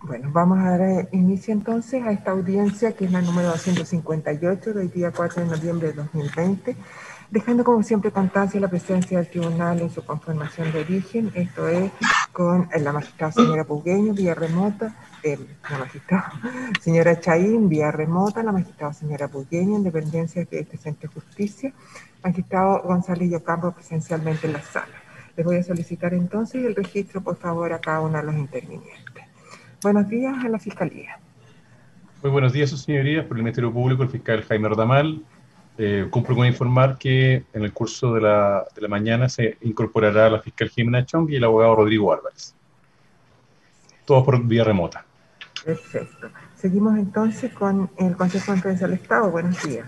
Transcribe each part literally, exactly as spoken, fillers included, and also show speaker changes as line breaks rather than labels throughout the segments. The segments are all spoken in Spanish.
Bueno, vamos a dar inicio entonces a esta audiencia que es la número doscientos cincuenta y ocho del día cuatro de noviembre de dos mil veinte, dejando como siempre constancia la presencia del tribunal en su conformación de origen, esto es con la magistrada señora Pugueño vía remota, eh, la magistrada señora Chaín vía remota, la magistrada señora Pugueño en dependencia de este Centro de Justicia, magistrado González Yocampo presencialmente en la sala. Les voy a solicitar entonces el registro, por favor, a cada uno de los intervinientes. Buenos días a la Fiscalía.
Muy buenos días, sus señorías. Por el Ministerio Público, el fiscal Jaime Rodamal. Eh, cumplo con informar que en el curso de la, de la mañana se incorporará la fiscal Jimena Chong y el abogado Rodrigo Álvarez. Todos por vía remota.
Perfecto. Seguimos entonces con el Consejo de Defensa del Estado. Buenos días.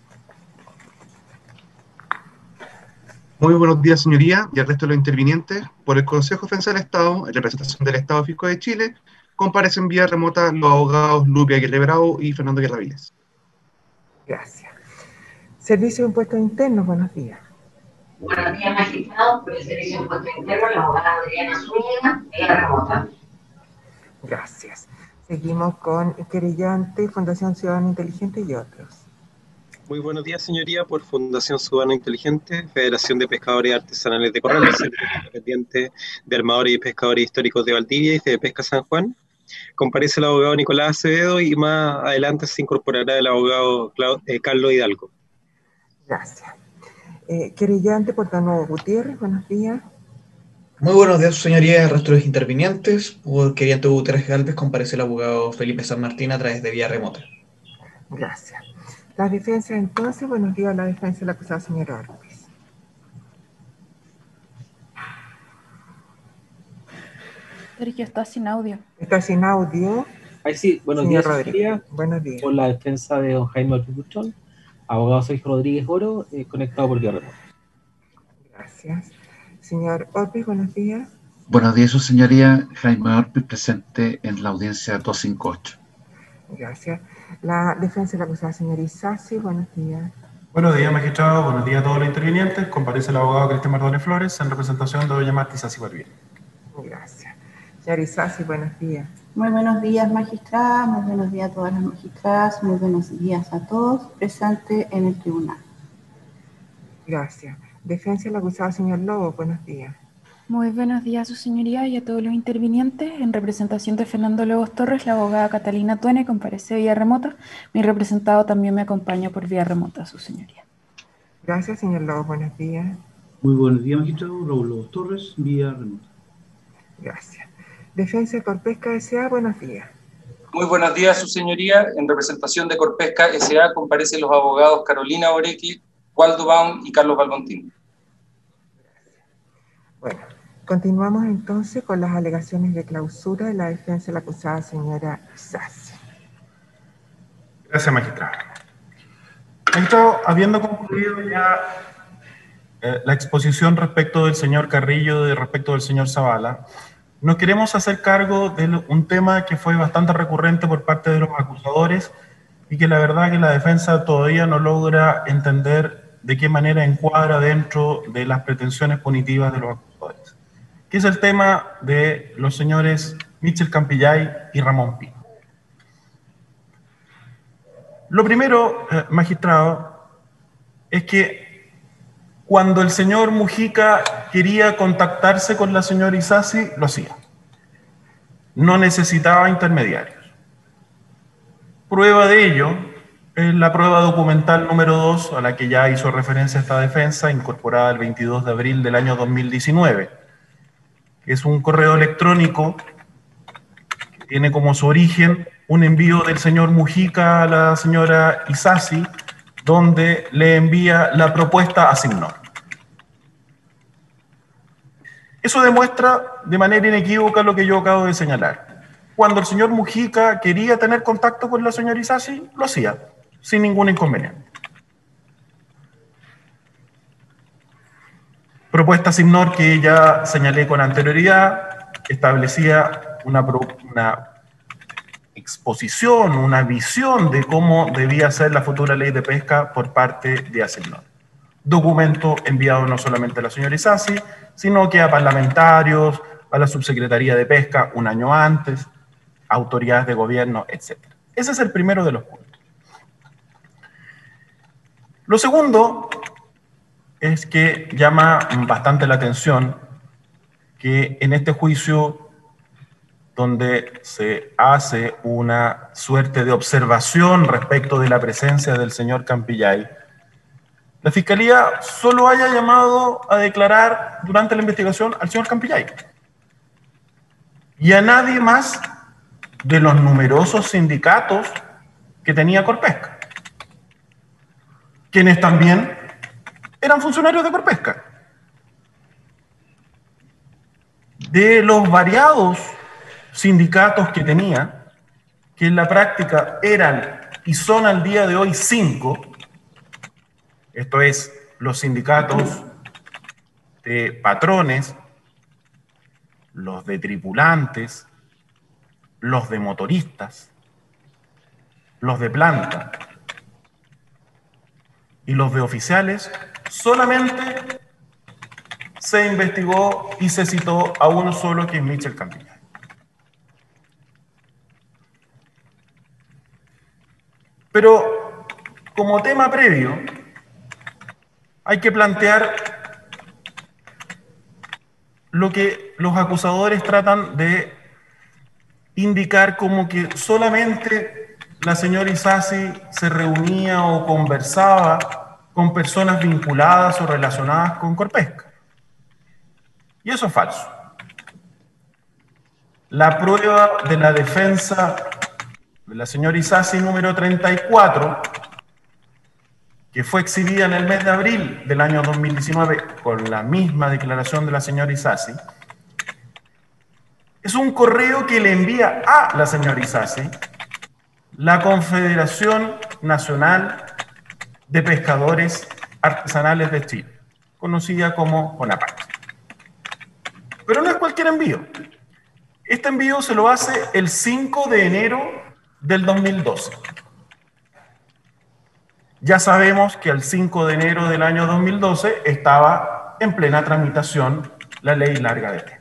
Muy buenos días, señoría, y al resto de los intervinientes. Por el Consejo de Defensa del Estado, en representación del Estado Fisco de Chile, comparecen vía remota los abogados Lupia Aguirre Bravo y Fernando Guerra Viles.
Gracias. Servicio de Impuestos Internos, buenos días.
Buenos días, magistrados. Por el Servicio de Impuestos Internos, la abogada Adriana Zúñiga, vía remota.
Gracias. Seguimos con querellante, Fundación Ciudadano Inteligente y otros.
Muy buenos días, señoría, por Fundación Ciudadano Inteligente, Federación de Pescadores Artesanales de Corrales, Centro Independiente de Armadores y Pescadores Históricos de Valdivia y de Pesca San Juan. Comparece el abogado Nicolás Acevedo y más adelante se incorporará el abogado Clau- eh, Carlos Hidalgo.
Gracias. Eh, querellante, Portanovo Gutiérrez, buenos días.
Muy buenos días, señoría, el resto de los intervinientes. Por querellante Gutiérrez Galvez comparece el abogado Felipe San Martín a través de vía remota.
Gracias. La defensa entonces, buenos días a la defensa de la acusada señora Ortiz.
Sergio, está sin audio.
Está sin audio.
Ahí sí, buenos
Señor
días,
Rodríguez.
señoría.
Buenos días.
Por la defensa de don Jaime Ortiz Buchón, abogado Sergio Rodríguez Oro, eh, conectado por vía remota.
Gracias. Señor Ortiz, buenos días.
Buenos días, su señoría. Jaime Ortiz, presente en la audiencia doscientos cincuenta y ocho.
Gracias. La defensa de la acusada señora Isasi, buenos días.
Buenos días, magistrado. Buenos días a todos los intervinientes. Comparece el abogado Cristian Mardones Flores en representación de doña Marta Isasi Barbieri.
Gracias. Señora Isasi, buenos días.
Muy buenos días, magistrada. Muy buenos días a todas las magistradas. Muy buenos días a todos presentes en el tribunal.
Gracias. Defensa de la acusada señor Lobo, buenos días.
Muy buenos días, su señoría, y a todos los intervinientes. En representación de Fernando Lobos Torres, la abogada Catalina Tuene comparece vía remota. Mi representado también me acompaña por vía remota, su señoría.
Gracias, señor Lobos, buenos días.
Muy buenos días, magistrado. Raúl Lobos Torres, vía remota.
Gracias. Defensa de Corpesca S A, buenos días.
Muy buenos días, su señoría. En representación de Corpesca S A comparecen los abogados Carolina Orequi, Waldo Baum y Carlos Balbontín.
Bueno, continuamos entonces con las alegaciones de clausura de la defensa de la acusada señora Isasi.
Gracias, magistrado. Magistrado, habiendo concluido ya eh, la exposición respecto del señor Carrillo y respecto del señor Zavala, nos queremos hacer cargo de un tema que fue bastante recurrente por parte de los acusadores y que la verdad que la defensa todavía no logra entender de qué manera encuadra dentro de las pretensiones punitivas de los acusadores, que es el tema de los señores Michel Campillay y Ramón Pino. Lo primero, eh, magistrado, es que cuando el señor Mujica quería contactarse con la señora Isasi, lo hacía. No necesitaba intermediarios. Prueba de ello es la prueba documental número dos, a la que ya hizo referencia esta defensa, incorporada el veintidós de abril del año dos mil diecinueve. Es un correo electrónico que tiene como su origen un envío del señor Mujica a la señora Isasi, donde le envía la propuesta a Signor. Eso demuestra de manera inequívoca lo que yo acabo de señalar. Cuando el señor Mujica quería tener contacto con la señora Isasi, lo hacía, sin ningún inconveniente. Propuesta Signor que ya señalé con anterioridad, establecía una, una exposición, una visión de cómo debía ser la futura ley de pesca por parte de Asignor. Documento enviado no solamente a la señora Isasi, sino que a parlamentarios, a la subsecretaría de Pesca un año antes, autoridades de gobierno, etcétera. Ese es el primero de los puntos. Lo segundo es que llama bastante la atención que en este juicio, donde se hace una suerte de observación respecto de la presencia del señor Campillay, la Fiscalía solo haya llamado a declarar durante la investigación al señor Campillay y a nadie más de los numerosos sindicatos que tenía Corpesca, quienes también eran funcionarios de Corpesca. De los variados sindicatos que tenía, que en la práctica eran y son al día de hoy cinco, esto es, los sindicatos de patrones, los de tripulantes, los de motoristas, los de planta y los de oficiales, solamente se investigó y se citó a uno solo, que es Michel Campillay. Pero como tema previo, hay que plantear lo que los acusadores tratan de indicar como que solamente la señora Isasi se reunía o conversaba con personas vinculadas o relacionadas con Corpesca. Y eso es falso. La prueba de la defensa de la señora Isasi número treinta y cuatro, que fue exhibida en el mes de abril del año dos mil diecinueve con la misma declaración de la señora Isasi, es un correo que le envía a la señora Isasi la Confederación Nacional de Pescadores Artesanales de Chile, conocida como CONAPACH. Pero no es cualquier envío. Este envío se lo hace el cinco de enero del dos mil doce. Ya sabemos que el cinco de enero del año dos mil doce estaba en plena tramitación la ley larga de pesca.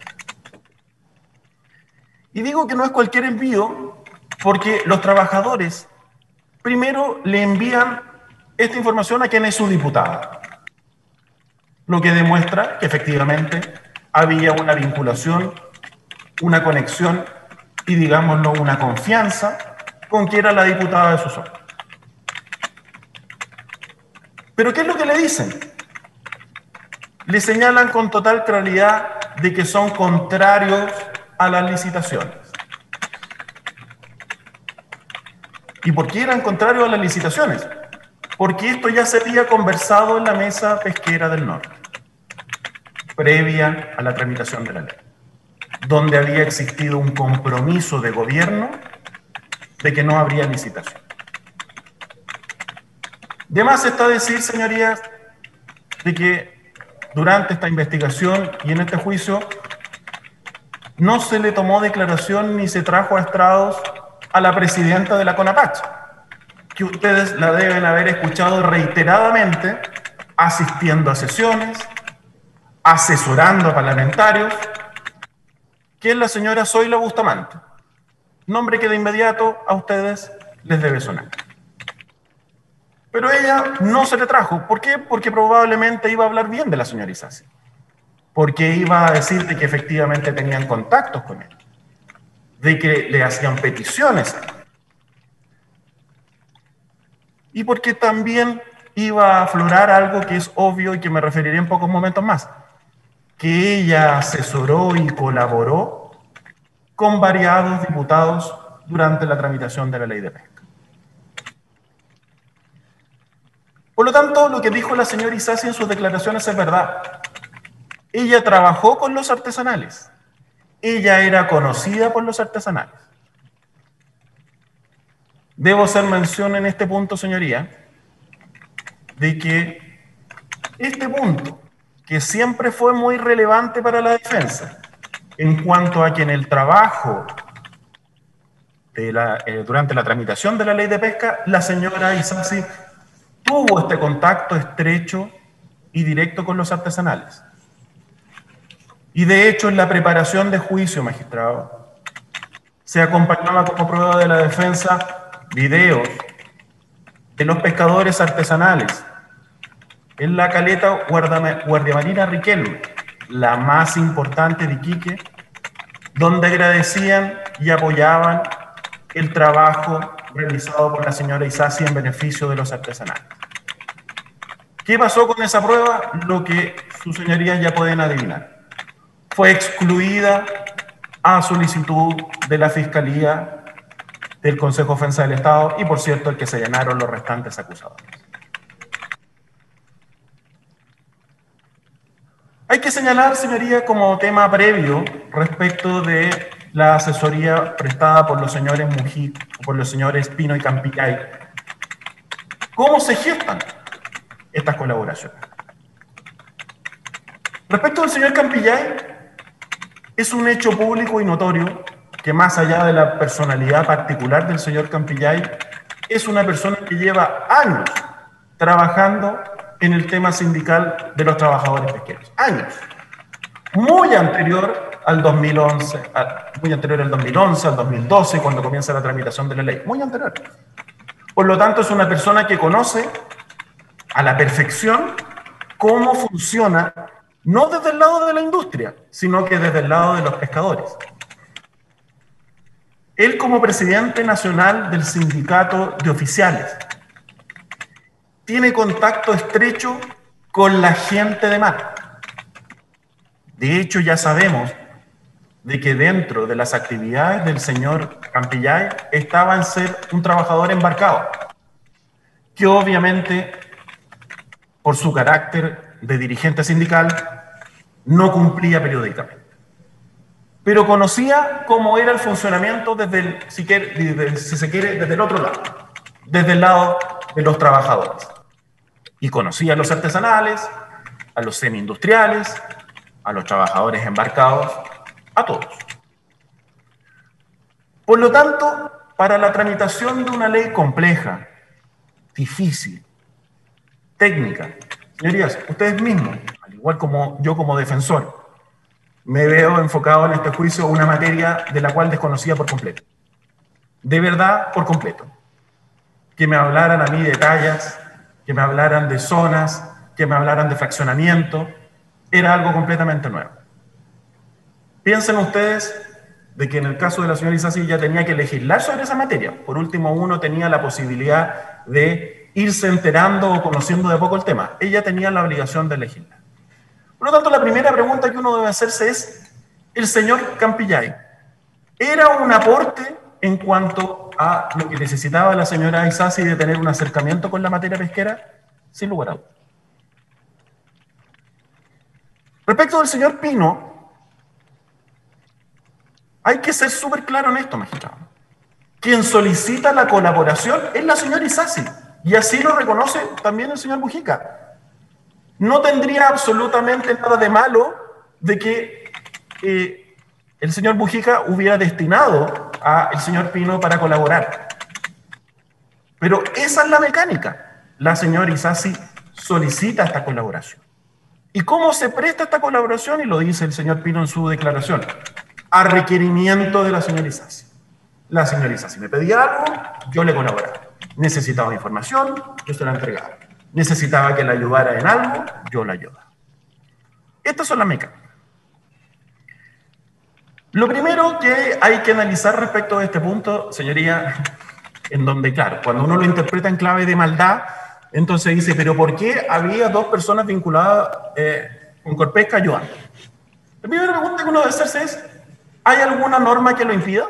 Y digo que no es cualquier envío porque los trabajadores primero le envían esta información a quien es su diputada, lo que demuestra que efectivamente había una vinculación, una conexión y, digámoslo, una confianza con quien era la diputada de su zona. ¿Pero qué es lo que le dicen? Le señalan con total claridad de que son contrarios a las licitaciones. ¿Y por qué eran contrarios a las licitaciones? Porque esto ya se había conversado en la mesa pesquera del norte, previa a la tramitación de la ley, donde había existido un compromiso de gobierno de que no habría licitación. De más está decir, señorías, de que durante esta investigación y en este juicio no se le tomó declaración ni se trajo a estrados a la presidenta de la CONAPACH, que ustedes la deben haber escuchado reiteradamente asistiendo a sesiones, asesorando a parlamentarios, que es la señora Zoila Bustamante, nombre que de inmediato a ustedes les debe sonar. Pero ella no se le trajo. ¿Por qué? Porque probablemente iba a hablar bien de la señora Isasi, porque iba a decir de que efectivamente tenían contactos con él, de que le hacían peticiones, y porque también iba a aflorar algo que es obvio y que me referiré en pocos momentos más, que ella asesoró y colaboró con variados diputados durante la tramitación de la ley de pesca. Por lo tanto, lo que dijo la señora Isasi en sus declaraciones es verdad. Ella trabajó con los artesanales. Ella era conocida por los artesanales. Debo hacer mención en este punto, señoría, de que este punto, que siempre fue muy relevante para la defensa, en cuanto a que en el trabajo de la, eh, durante la tramitación de la ley de pesca, la señora Isasi tuvo este contacto estrecho y directo con los artesanales. Y de hecho, en la preparación de juicio, magistrado, se acompañaba como prueba de la defensa videos de los pescadores artesanales en la caleta Guardia Marina Riquelme, la más importante de Iquique, donde agradecían y apoyaban el trabajo realizado por la señora Isasi en beneficio de los artesanales. ¿Qué pasó con esa prueba? Lo que sus señorías ya pueden adivinar. Fue excluida a solicitud de la Fiscalía del Consejo de Defensa del Estado y, por cierto, el que se llenaron los restantes acusadores. Hay que señalar, señoría, como tema previo respecto de la asesoría prestada por los señores Mujica, por los señores Pino y Campillay. ¿Cómo se gestan estas colaboraciones? Respecto del señor Campillay, es un hecho público y notorio que, más allá de la personalidad particular del señor Campillay, es una persona que lleva años trabajando en el tema sindical de los trabajadores pesqueros. Años. Muy anterior al dos mil once, muy anterior al dos mil once, al dos mil doce, cuando comienza la tramitación de la ley. Muy anterior. Por lo tanto, es una persona que conoce a la perfección cómo funciona, no desde el lado de la industria, sino que desde el lado de los pescadores. Él, como presidente nacional del sindicato de oficiales, tiene contacto estrecho con la gente de mar. De hecho, ya sabemos de que dentro de las actividades del señor Campillay estaba en ser un trabajador embarcado, que obviamente, por su carácter de dirigente sindical, no cumplía periódicamente. Pero conocía cómo era el funcionamiento desde el, si, quiere, desde, si se quiere, desde el otro lado, desde el lado de los trabajadores. Y conocía a los artesanales, a los semi-industriales, a los trabajadores embarcados, a todos. Por lo tanto, para la tramitación de una ley compleja, difícil, técnica, señorías, ustedes mismos, al igual como yo como defensor, me veo enfocado en este juicio una materia de la cual desconocía por completo. De verdad, por completo. Que me hablaran a mí de tallas, que me hablaran de zonas, que me hablaran de fraccionamiento, era algo completamente nuevo. Piensen ustedes de que en el caso de la señora Isasi ya tenía que legislar sobre esa materia. Por último, uno tenía la posibilidad de irse enterando o conociendo de poco el tema. Ella tenía la obligación de legislar. Por lo tanto, la primera pregunta que uno debe hacerse es, ¿el señor Campillay era un aporte en cuanto a lo que necesitaba la señora Isasi de tener un acercamiento con la materia pesquera? Sin lugar a dudas. Respecto del señor Pino, hay que ser súper claro en esto, magistrado. Quien solicita la colaboración es la señora Isasi, y así lo reconoce también el señor Mujica. No tendría absolutamente nada de malo de que eh, el señor Mujica hubiera destinado al señor Pino para colaborar. Pero esa es la mecánica. La señora Isasi solicita esta colaboración. ¿Y cómo se presta esta colaboración? Y lo dice el señor Pino en su declaración. A requerimiento de la señora Isasi. La señora Isasi me pedía algo, yo le colaboraba. Necesitaba información, yo se la entregaba. Necesitaba que la ayudara en algo, yo la ayudaba. Estas son las mecánicas. Lo primero que hay que analizar respecto a este punto, señoría, en donde, claro, cuando uno lo interpreta en clave de maldad, entonces dice, pero ¿por qué había dos personas vinculadas eh, con Corpesca ayudando? La primera pregunta que uno debe hacerse es, ¿hay alguna norma que lo impida?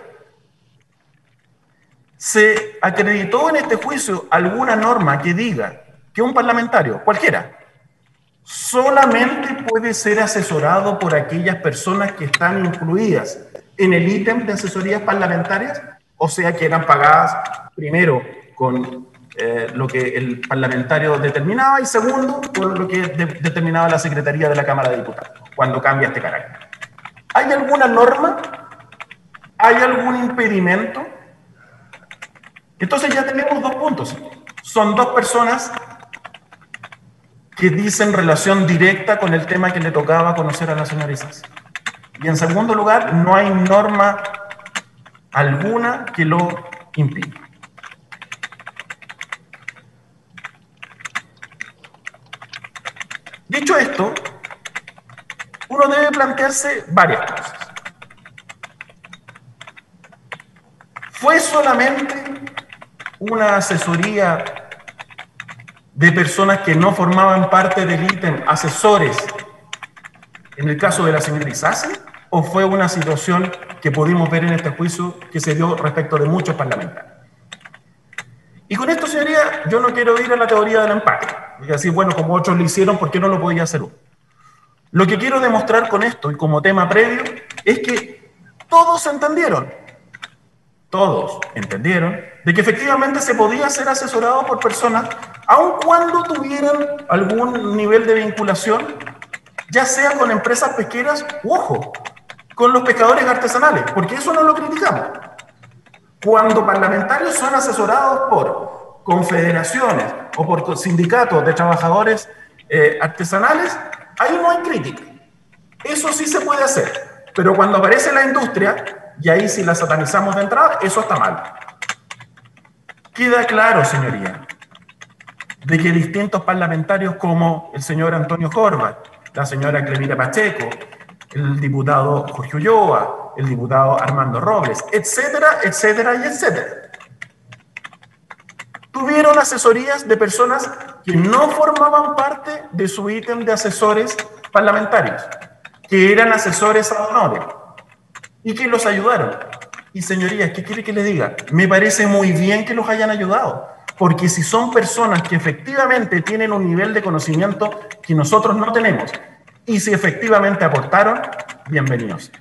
¿Se acreditó en este juicio alguna norma que diga que un parlamentario, cualquiera, solamente puede ser asesorado por aquellas personas que están incluidas en el ítem de asesorías parlamentarias? O sea, que eran pagadas primero con eh, lo que el parlamentario determinaba y segundo, por lo que de determinaba la Secretaría de la Cámara de Diputados, cuando cambia este carácter. ¿Hay alguna norma? ¿Hay algún impedimento? Entonces ya tenemos dos puntos. Son dos personas que dicen relación directa con el tema que le tocaba conocer a la señora Isasi. Y en segundo lugar, no hay norma alguna que lo impida. Dicho esto, uno debe plantearse varias cosas. ¿Fue solamente una asesoría de personas que no formaban parte del ítem, asesores, en el caso de la señora Isasi, o fue una situación que pudimos ver en este juicio que se dio respecto de muchos parlamentarios? Y con esto, señoría, yo no quiero ir a la teoría del empate, y decir, bueno, como otros lo hicieron, ¿por qué no lo podía hacer uno? Lo que quiero demostrar con esto, y como tema previo, es que todos entendieron, todos entendieron, de que efectivamente se podía ser asesorado por personas, aun cuando tuvieran algún nivel de vinculación, ya sea con empresas pesqueras, u ojo, con los pescadores artesanales, porque eso no lo criticamos. Cuando parlamentarios son asesorados por confederaciones o por sindicatos de trabajadores eh, artesanales, ahí no hay crítica. Eso sí se puede hacer. Pero cuando aparece la industria, y ahí si la satanizamos de entrada, eso está mal. Queda claro, señoría, de que distintos parlamentarios como el señor Antonio Horvath, la señora Clemira Pacheco, el diputado Jorge Ulloa, el diputado Armando Robles, etcétera, etcétera y etcétera, tuvieron asesorías de personas que no formaban parte de su ítem de asesores parlamentarios, que eran asesores ad honorem y que los ayudaron. Y señorías, ¿qué quiere que les diga? Me parece muy bien que los hayan ayudado, porque si son personas que efectivamente tienen un nivel de conocimiento que nosotros no tenemos, y si efectivamente aportaron, bienvenidos.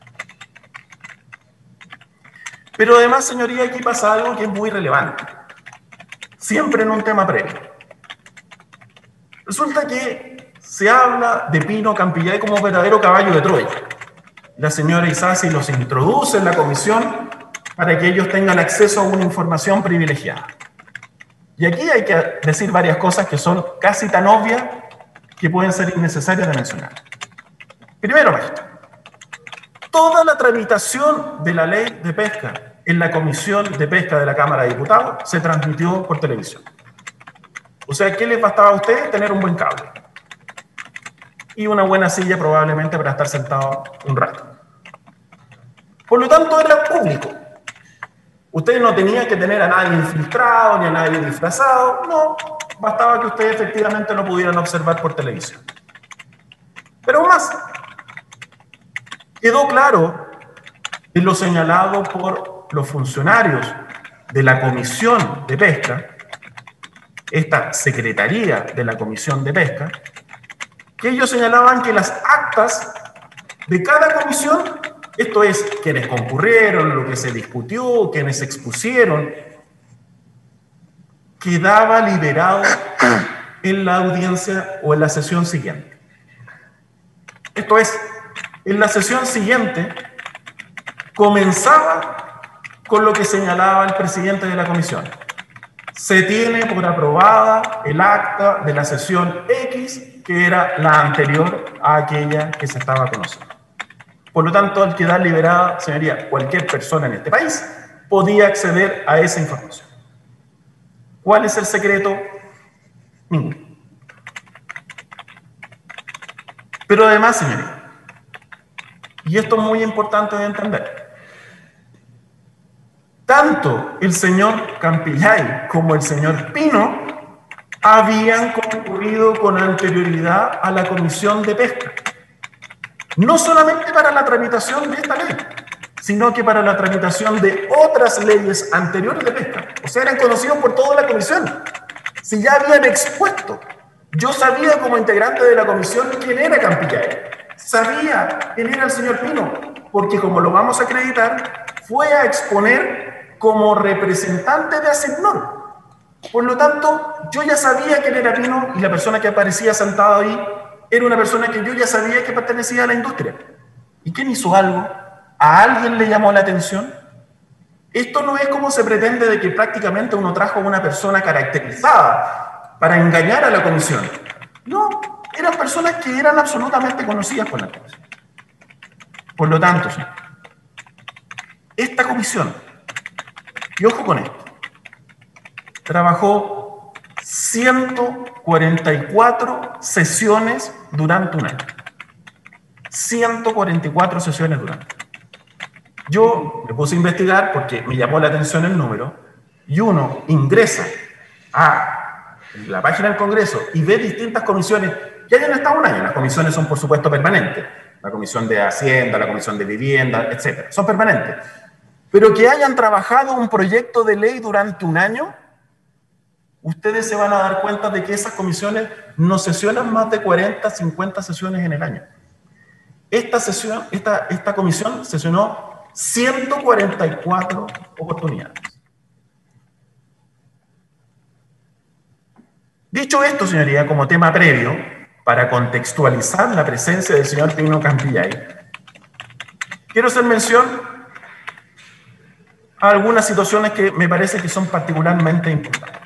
Pero además, señoría, aquí pasa algo que es muy relevante, siempre en un tema previo. Resulta que se habla de Pino Campillay como verdadero caballo de Troya. La señora Isasi los introduce en la comisión para que ellos tengan acceso a una información privilegiada. Y aquí hay que decir varias cosas que son casi tan obvias que pueden ser innecesarias de mencionar. Primero, maestro, toda la tramitación de la ley de pesca en la Comisión de Pesca de la Cámara de Diputados se transmitió por televisión. O sea, ¿qué les bastaba a ustedes? Tener un buen cable y una buena silla probablemente para estar sentado un rato. Por lo tanto, era público. Usted no tenía que tener a nadie infiltrado ni a nadie disfrazado, no, bastaba que ustedes efectivamente lo pudieran observar por televisión. Pero aún más, quedó claro en lo señalado por los funcionarios de la Comisión de Pesca, esta Secretaría de la Comisión de Pesca, que ellos señalaban que las actas de cada comisión, esto es, quienes concurrieron, lo que se discutió, quienes expusieron, quedaba liberado en la audiencia o en la sesión siguiente. Esto es, en la sesión siguiente comenzaba con lo que señalaba el presidente de la comisión. Se tiene por aprobada el acta de la sesión X, que era la anterior a aquella que se estaba conociendo. Por lo tanto, al quedar liberada, señoría, cualquier persona en este país podía acceder a esa información. ¿Cuál es el secreto? Ninguno. Pero además, señoría, y esto es muy importante de entender, tanto el señor Campillay como el señor Pino habían concurrido con anterioridad a la Comisión de Pesca. No solamente para la tramitación de esta ley, sino que para la tramitación de otras leyes anteriores de pesca. O sea, eran conocidos por toda la comisión. Si ya habían expuesto, yo sabía como integrante de la comisión quién era Campillay, sabía quién era el señor Pino, porque como lo vamos a acreditar, fue a exponer como representante de ACEPNOR. Por lo tanto, yo ya sabía quién era Pino y la persona que aparecía sentada ahí era una persona que yo ya sabía que pertenecía a la industria. ¿Y quién hizo algo? ¿A alguien le llamó la atención? Esto no es como se pretende de que prácticamente uno trajo a una persona caracterizada para engañar a la comisión. No, eran personas que eran absolutamente conocidas por la comisión. Por lo tanto, Esta comisión, y ojo con esto, trabajó ciento cuarenta y cuatro sesiones durante un año. ciento cuarenta y cuatro sesiones durante. Yo me puse a investigar porque me llamó la atención el número, y uno ingresa a la página del Congreso y ve distintas comisiones que hayan estado un año. Las comisiones son, por supuesto, permanentes. La Comisión de Hacienda, la Comisión de Vivienda, etcétera. Son permanentes. Pero que hayan trabajado un proyecto de ley durante un año, ustedes se van a dar cuenta de que esas comisiones no sesionan más de cuarenta, cincuenta sesiones en el año. Esta, sesión, esta, esta comisión sesionó ciento cuarenta y cuatro oportunidades. Dicho esto, señoría, como tema previo, para contextualizar la presencia del señor Pino Campillay, quiero hacer mención a algunas situaciones que me parece que son particularmente importantes.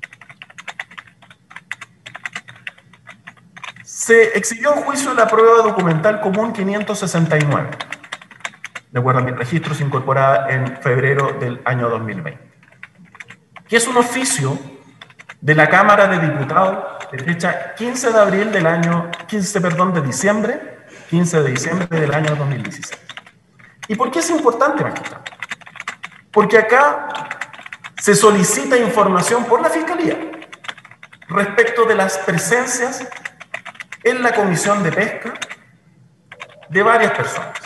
Se exigió en juicio la prueba documental común quinientos sesenta y nueve, de acuerdo a mis registros, incorporada en febrero del año dos mil veinte, que es un oficio de la Cámara de Diputados de fecha quince de abril del año, quince, perdón, de diciembre, quince de diciembre del año dos mil dieciséis. ¿Y por qué es importante, magistrado? Porque acá se solicita información por la Fiscalía respecto de las presencias en la Comisión de Pesca de varias personas.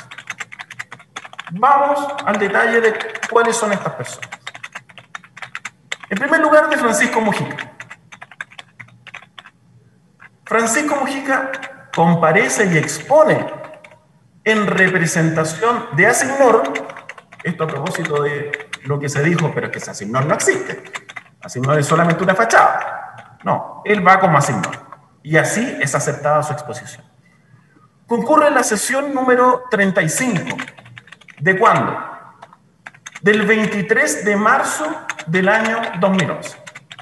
Vamos al detalle de cuáles son estas personas. En primer lugar, de Francisco Mujica. Francisco Mujica comparece y expone en representación de Asignor, esto a propósito de lo que se dijo, pero es que ese Asignor no existe. Asignor es solamente una fachada. No, él va como Asignor. Y así es aceptada su exposición. Concurre en la sesión número treinta y cinco. ¿De cuándo? Del veintitrés de marzo del año dos mil once.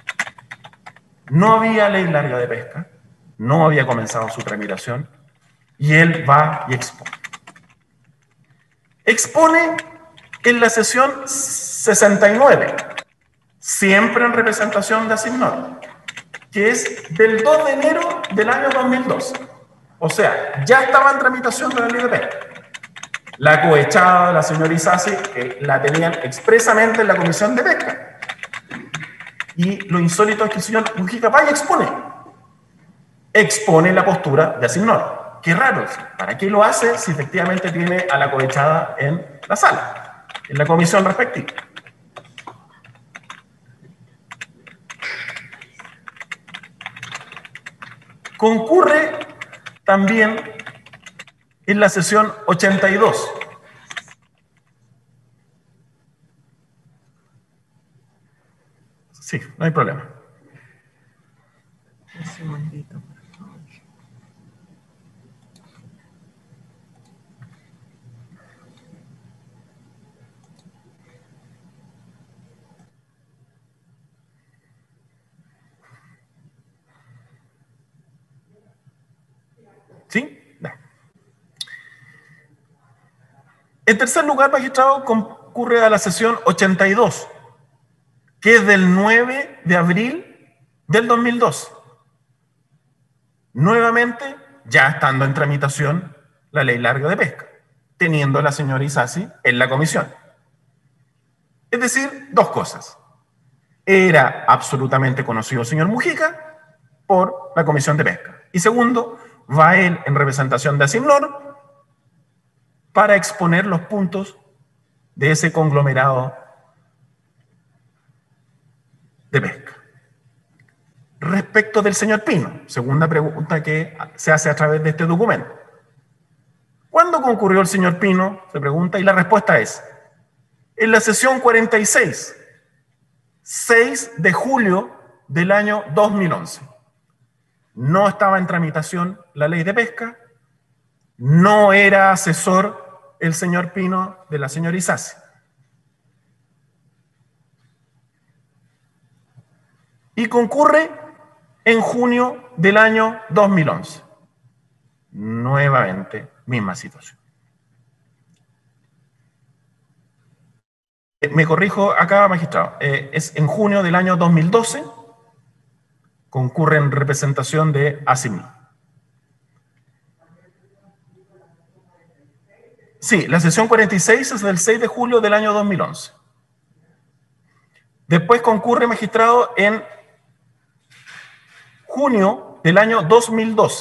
No había ley larga de pesca, no había comenzado su tramitación, y él va y expone. Expone en la sesión sesenta y nueve, siempre en representación de Asignor, que es del dos de enero del año dos mil doce. O sea, ya estaba en tramitación de la ley de pesca. La cohechada de la señora Isasi, que la tenían expresamente en la Comisión de Pesca. Y lo insólito es que el señor Mujica vaya y expone. Expone la postura de Asignor. Qué raro, ¿para qué lo hace si efectivamente tiene a la cohechada en la sala, en la comisión respectiva? Concurre también en la sesión ochenta y dos. Sí, no hay problema.
Un segundito.
¿Sí? No. En tercer lugar, magistrado, concurre a la sesión ochenta y dos, que es del nueve de abril del dos mil dos. Nuevamente, ya estando en tramitación la ley larga de pesca, teniendo a la señora Isasi en la comisión. Es decir, dos cosas. Era absolutamente conocido el señor Mujica por la comisión de pesca. Y segundo, va él en representación de Asignor para exponer los puntos de ese conglomerado de pesca. Respecto del señor Pino, segunda pregunta que se hace a través de este documento. ¿Cuándo concurrió el señor Pino? Se pregunta, y la respuesta es, en la sesión cuarenta y seis, seis de julio del año dos mil once. No estaba en tramitación la ley de pesca, no era asesor el señor Pino de la señora Isasi. Y concurre en junio del año dos mil once. Nuevamente, misma situación. me corrijo acá, magistrado, eh, es en junio del año dos mil doce, concurre en representación de ASIMI. Sí, la sesión cuarenta y seis es del seis de julio del año dos mil once. Después concurre, magistrado, en junio del año dos mil doce.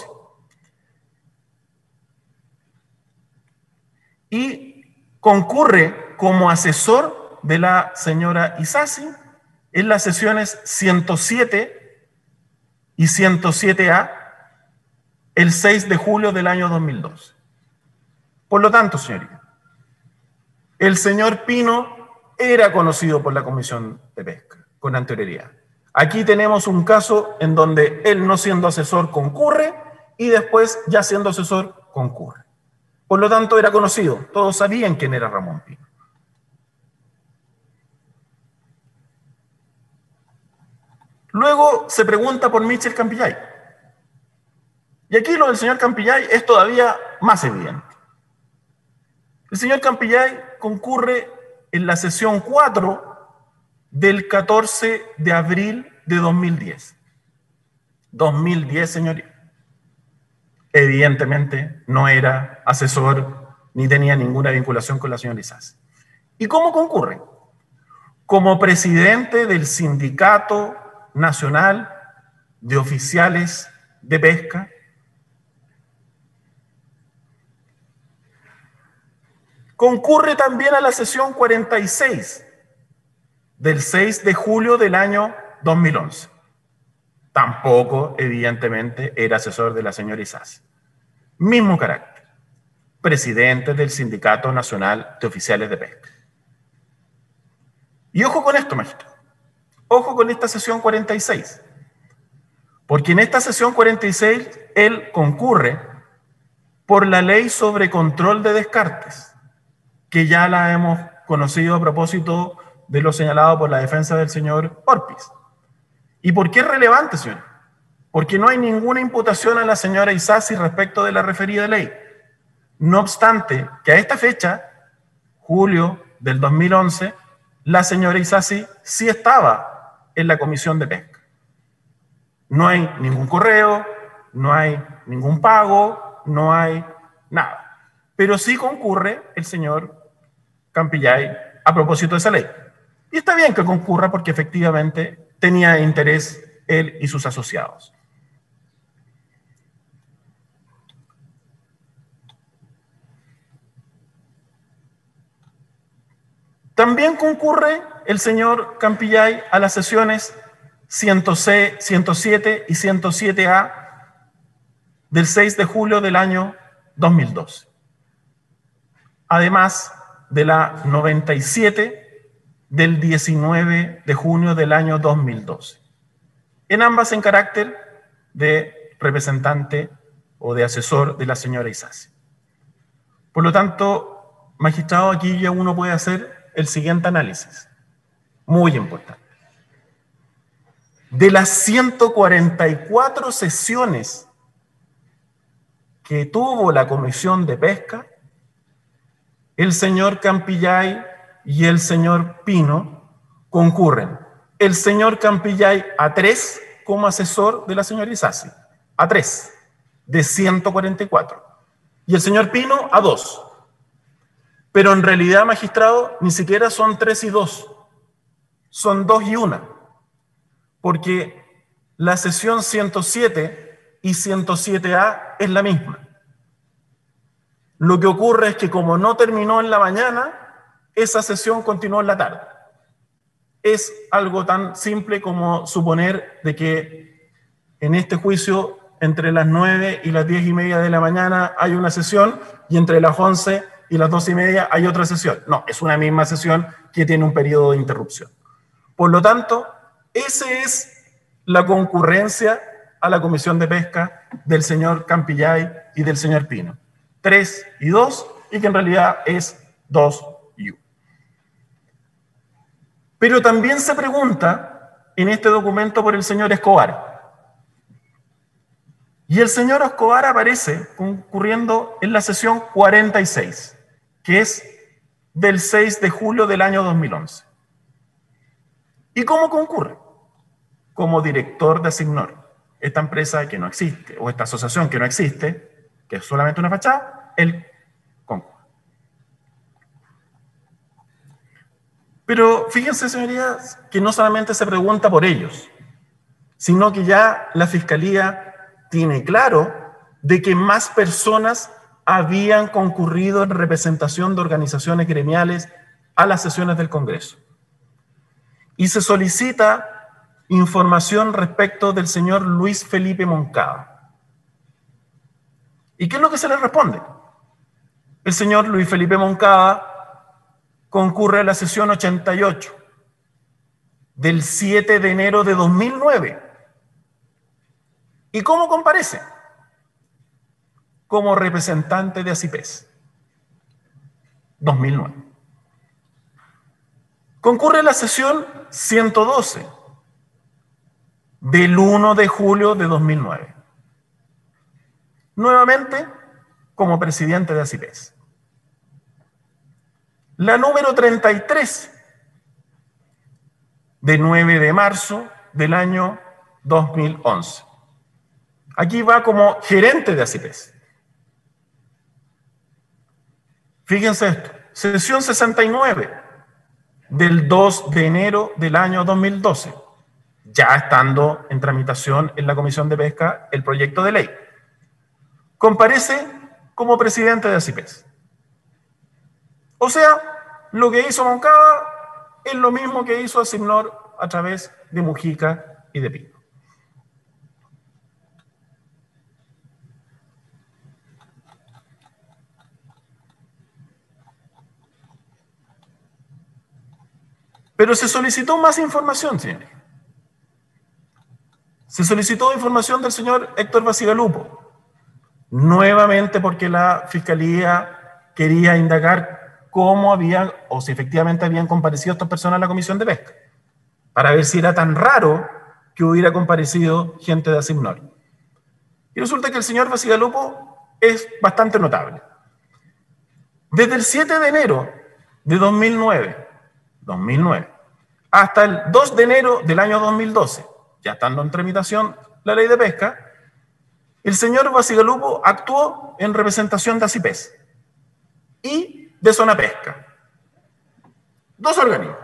Y concurre como asesor de la señora Isasi en las sesiones ciento siete y ciento siete A el seis de julio del año dos mil doce. Por lo tanto, señoría, el señor Pino era conocido por la Comisión de Pesca con anterioridad. Aquí tenemos un caso en donde él, no siendo asesor, concurre y después, ya siendo asesor, concurre. Por lo tanto, era conocido. Todos sabían quién era Ramón Pino. Luego se pregunta por Michel Campillay. Y aquí lo del señor Campillay es todavía más evidente. El señor Campillay concurre en la sesión cuatro del catorce de abril de dos mil diez. dos mil diez, señoría. Evidentemente no era asesor ni tenía ninguna vinculación con la señora Isasi. ¿Y cómo concurre? Como presidente del Sindicato Nacional de Oficiales de Pesca, concurre también a la sesión cuarenta y seis del seis de julio del año dos mil once. Tampoco, evidentemente, era asesor de la señora Isasi. Mismo carácter. Presidente del Sindicato Nacional de Oficiales de Pesca. Y ojo con esto, magistrado. Ojo con esta sesión cuarenta y seis. Porque en esta sesión cuarenta y seis él concurre por la ley sobre control de descartes, que ya la hemos conocido a propósito de lo señalado por la defensa del señor Orpiz. ¿Y por qué es relevante, señor? Porque no hay ninguna imputación a la señora Isasi respecto de la referida ley. No obstante, que a esta fecha, julio del dos mil once, la señora Isasi sí estaba en la Comisión de Pesca. No hay ningún correo, no hay ningún pago, no hay nada. Pero sí concurre el señor Campillay a propósito de esa ley. Y está bien que concurra porque efectivamente tenía interés él y sus asociados. También concurre el señor Campillay a las sesiones ciento siete y ciento siete A del seis de julio del año dos mil doce. Además de la noventa y siete del diecinueve de junio del año dos mil doce. En ambas en carácter de representante o de asesor de la señora Isasi. Por lo tanto, magistrado, aquí ya uno puede hacer el siguiente análisis, muy importante. De las ciento cuarenta y cuatro sesiones que tuvo la Comisión de Pesca, el señor Campillay y el señor Pino concurren. El señor Campillay a tres como asesor de la señora Isasi, a tres de ciento cuarenta y cuatro. Y el señor Pino a dos. Pero en realidad, magistrado, ni siquiera son tres y dos, son dos y una, porque la sesión ciento siete y ciento siete A es la misma. Lo que ocurre es que como no terminó en la mañana, esa sesión continuó en la tarde. Es algo tan simple como suponer de que en este juicio entre las nueve y las diez y media de la mañana hay una sesión y entre las once y las doce y media hay otra sesión. No, es una misma sesión que tiene un periodo de interrupción. Por lo tanto, esa es la concurrencia a la Comisión de Pesca del señor Campillay y del señor Pino. Tres y dos, y que en realidad es dos y uno. Pero también se pregunta en este documento por el señor Escobar. Y el señor Escobar aparece concurriendo en la sesión cuarenta y seis, que es del seis de julio del año dos mil once. ¿Y cómo concurre? Como director de Asignor, esta empresa que no existe, o esta asociación que no existe, que es solamente una fachada, él concurre. Pero fíjense, señorías, que no solamente se pregunta por ellos, sino que ya la Fiscalía tiene claro de que más personas habían concurrido en representación de organizaciones gremiales a las sesiones del Congreso. Y se solicita información respecto del señor Luis Felipe Moncada. ¿Y qué es lo que se le responde? El señor Luis Felipe Moncada concurre a la sesión ochenta y ocho del siete de enero de dos mil nueve. ¿Y cómo comparece? Como representante de ASIPES. dos mil nueve. Concurre a la sesión ciento doce del uno de julio de dos mil nueve. Nuevamente, como presidente de ASIPES. La número treinta y tres, de nueve de marzo del año dos mil once. Aquí va como gerente de ASIPES. Fíjense esto, sesión sesenta y nueve, del dos de enero del año dos mil doce, ya estando en tramitación en la Comisión de Pesca el proyecto de ley. Comparece como presidente de ASIPES. O sea, lo que hizo Moncada es lo mismo que hizo Asignor a través de Mujica y de Pino. Pero se solicitó más información, señores. Se solicitó información del señor Héctor Bacigalupo, nuevamente porque la Fiscalía quería indagar cómo habían, o si efectivamente habían comparecido estas personas a la Comisión de Pesca, para ver si era tan raro que hubiera comparecido gente de Asignor. Y resulta que el señor Bacigalupo es bastante notable. Desde el siete de enero de dos mil nueve, dos mil nueve, hasta el dos de enero del año dos mil doce, ya estando en tramitación la ley de pesca, el señor Bacigalupo actuó en representación de ASIPES y de Zona Pesca. Dos organismos.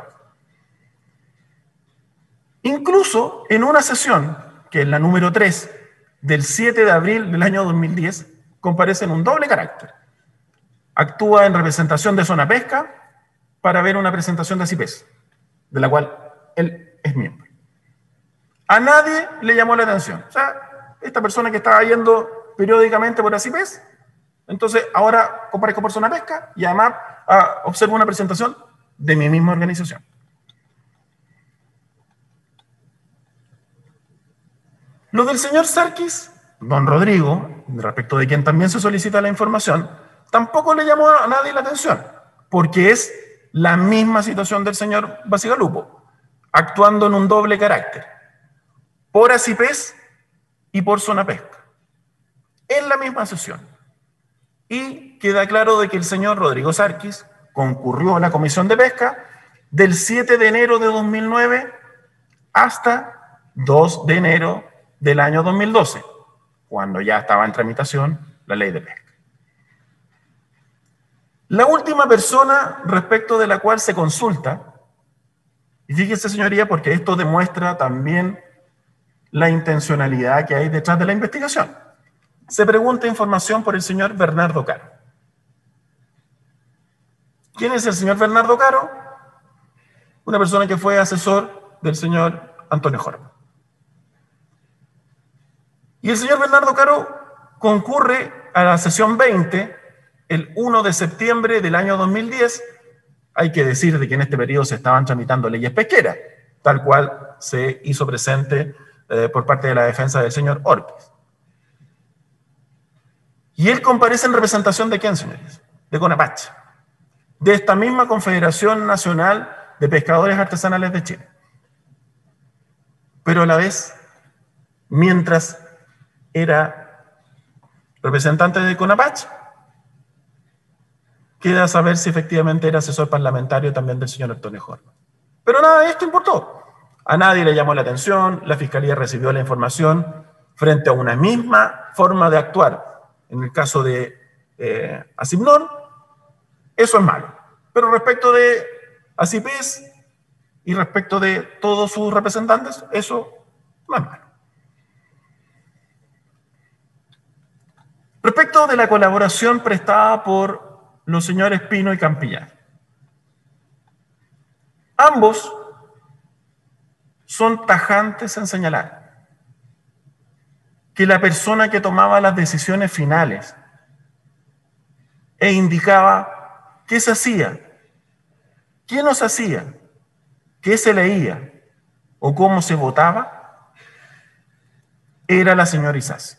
Incluso en una sesión, que es la número tres, del siete de abril del año dos mil diez, comparece en un doble carácter. Actúa en representación de Zona Pesca para ver una presentación de ASIPES, de la cual él es miembro. A nadie le llamó la atención. O sea, esta persona que estaba yendo periódicamente por ASIPES, entonces ahora comparezco por Zona Pesca y además ah, observo una presentación de mi misma organización. Lo del señor Sarkis, don Rodrigo, respecto de quien también se solicita la información, tampoco le llamó a nadie la atención, porque es la misma situación del señor Bacigalupo, actuando en un doble carácter, por ASIPES y por Zona Pesca, en la misma sesión. Y queda claro de que el señor Rodrigo Sarkis concurrió a la Comisión de Pesca del siete de enero de dos mil nueve hasta dos de enero del año dos mil doce, cuando ya estaba en tramitación la ley de pesca. La última persona respecto de la cual se consulta, y fíjese, señoría, porque esto demuestra también la intencionalidad que hay detrás de la investigación. Se pregunta información por el señor Bernardo Caro. ¿Quién es el señor Bernardo Caro? Una persona que fue asesor del señor Antonio Jorge. Y el señor Bernardo Caro concurre a la sesión veinte el uno de septiembre del año dos mil diez. Hay que decir de que en este periodo se estaban tramitando leyes pesqueras, tal cual se hizo presente eh, por parte de la defensa del señor Orpiz. Y él comparece en representación de quién, señores? De CONAPACH, de esta misma Confederación Nacional de Pescadores Artesanales de Chile. Pero a la vez, mientras era representante de CONAPACH, queda saber si efectivamente era asesor parlamentario también del señor Antonio Hornos. Pero nada de esto importó. A nadie le llamó la atención, la Fiscalía recibió la información frente a una misma forma de actuar. En el caso de eh, Asimnón, eso es malo. Pero respecto de Acipes y respecto de todos sus representantes, eso no es malo. Respecto de la colaboración prestada por los señores Pino y Campillay. Ambos son tajantes en señalar que la persona que tomaba las decisiones finales e indicaba qué se hacía, qué no se hacía, qué se leía o cómo se votaba, era la señora Isasi.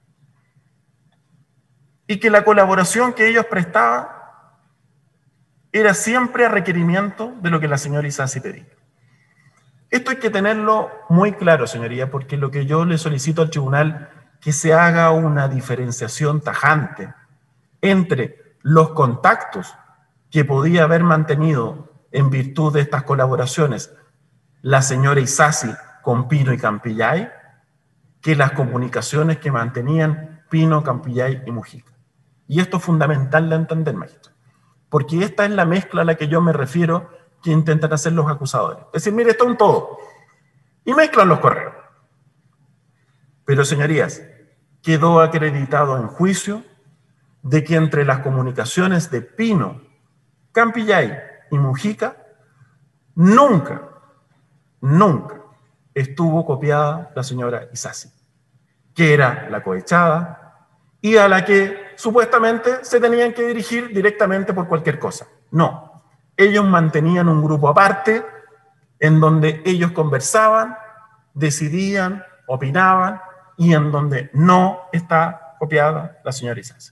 Y que la colaboración que ellos prestaban era siempre a requerimiento de lo que la señora Isasi pedía. Esto hay que tenerlo muy claro, señoría, porque lo que yo le solicito al tribunal que se haga una diferenciación tajante entre los contactos que podía haber mantenido en virtud de estas colaboraciones la señora Isasi con Pino y Campillay, que las comunicaciones que mantenían Pino, Campillay y Mujica. Y esto es fundamental de entender, maestro, porque esta es la mezcla a la que yo me refiero que intentan hacer los acusadores. Es decir, mire, esto es un todo. Y mezclan los correos. Pero, señorías, quedó acreditado en juicio de que entre las comunicaciones de Pino, Campillay y Mujica, nunca, nunca estuvo copiada la señora Isasi, que era la cohechada y a la que supuestamente se tenían que dirigir directamente por cualquier cosa. No, ellos mantenían un grupo aparte en donde ellos conversaban, decidían, opinaban y en donde no está copiada la señora Isasi.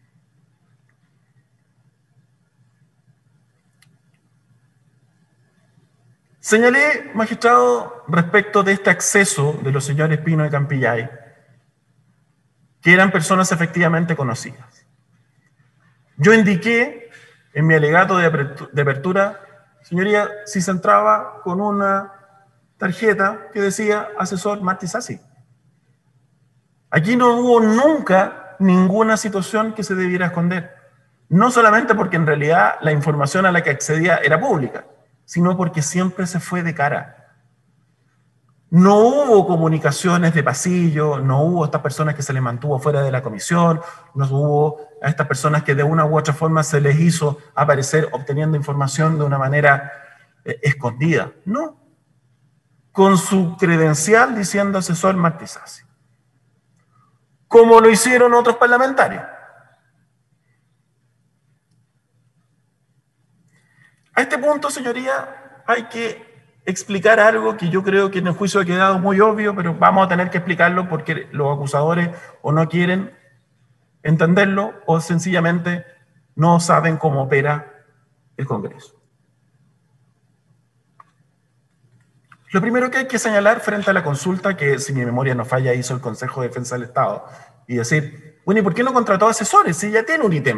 Señalé, magistrado, respecto de este acceso de los señores Pino y Campillay, que eran personas efectivamente conocidas. Yo indiqué en mi alegato de apertura, señoría, si se entraba con una tarjeta que decía asesor Martí Isasi. Aquí no hubo nunca ninguna situación que se debiera esconder. No solamente porque en realidad la información a la que accedía era pública, sino porque siempre se fue de cara. No hubo comunicaciones de pasillo, no hubo a estas personas que se les mantuvo fuera de la comisión, no hubo a estas personas que de una u otra forma se les hizo aparecer obteniendo información de una manera eh, escondida. No. Con su credencial diciendo asesor Martí Isasi. Como lo hicieron otros parlamentarios. A este punto, señoría, hay que explicar algo que yo creo que en el juicio ha quedado muy obvio, pero vamos a tener que explicarlo porque los acusadores o no quieren entenderlo o sencillamente no saben cómo opera el Congreso. Lo primero que hay que señalar frente a la consulta que, si mi memoria no falla, hizo el Consejo de Defensa del Estado, y decir, bueno, ¿y por qué no contrató asesores si ya tiene un ítem?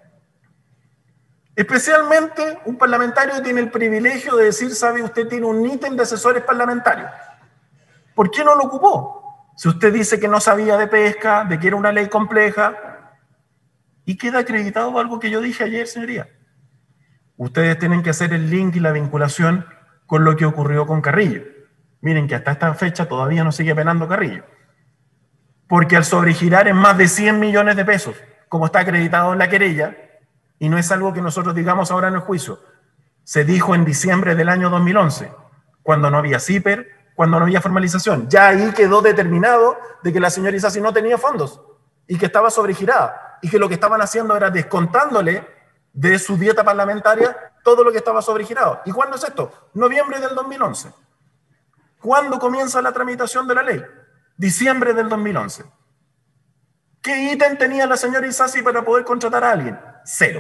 Especialmente un parlamentario tiene el privilegio de decir, sabe, usted tiene un ítem de asesores parlamentarios. ¿Por qué no lo ocupó? Si usted dice que no sabía de pesca, de que era una ley compleja, y queda acreditado algo que yo dije ayer, señoría. Ustedes tienen que hacer el link y la vinculación con lo que ocurrió con Carrillo. Miren que hasta esta fecha todavía no sigue penando Carrillo. Porque al sobregirar en más de cien millones de pesos, como está acreditado en la querella, y no es algo que nosotros digamos ahora en el juicio, se dijo en diciembre del año dos mil once, cuando no había CIPER, cuando no había formalización. Ya ahí quedó determinado de que la señora Isasi no tenía fondos y que estaba sobregirada y que lo que estaban haciendo era descontándole de su dieta parlamentaria todo lo que estaba sobregirado. ¿Y cuándo es esto? Noviembre del dos mil once. ¿Cuándo comienza la tramitación de la ley? Diciembre del dos mil once. ¿Qué ítem tenía la señora Isasi para poder contratar a alguien? Cero.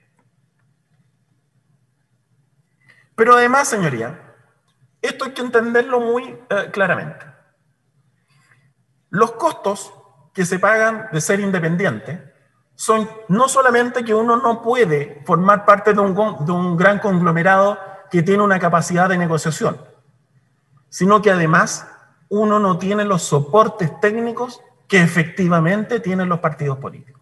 Pero además, señoría, esto hay que entenderlo muy eh, claramente. Los costos que se pagan de ser independiente son no solamente que uno no puede formar parte de un, de un gran conglomerado que tiene una capacidad de negociación, sino que además uno no tiene los soportes técnicos que efectivamente tienen los partidos políticos.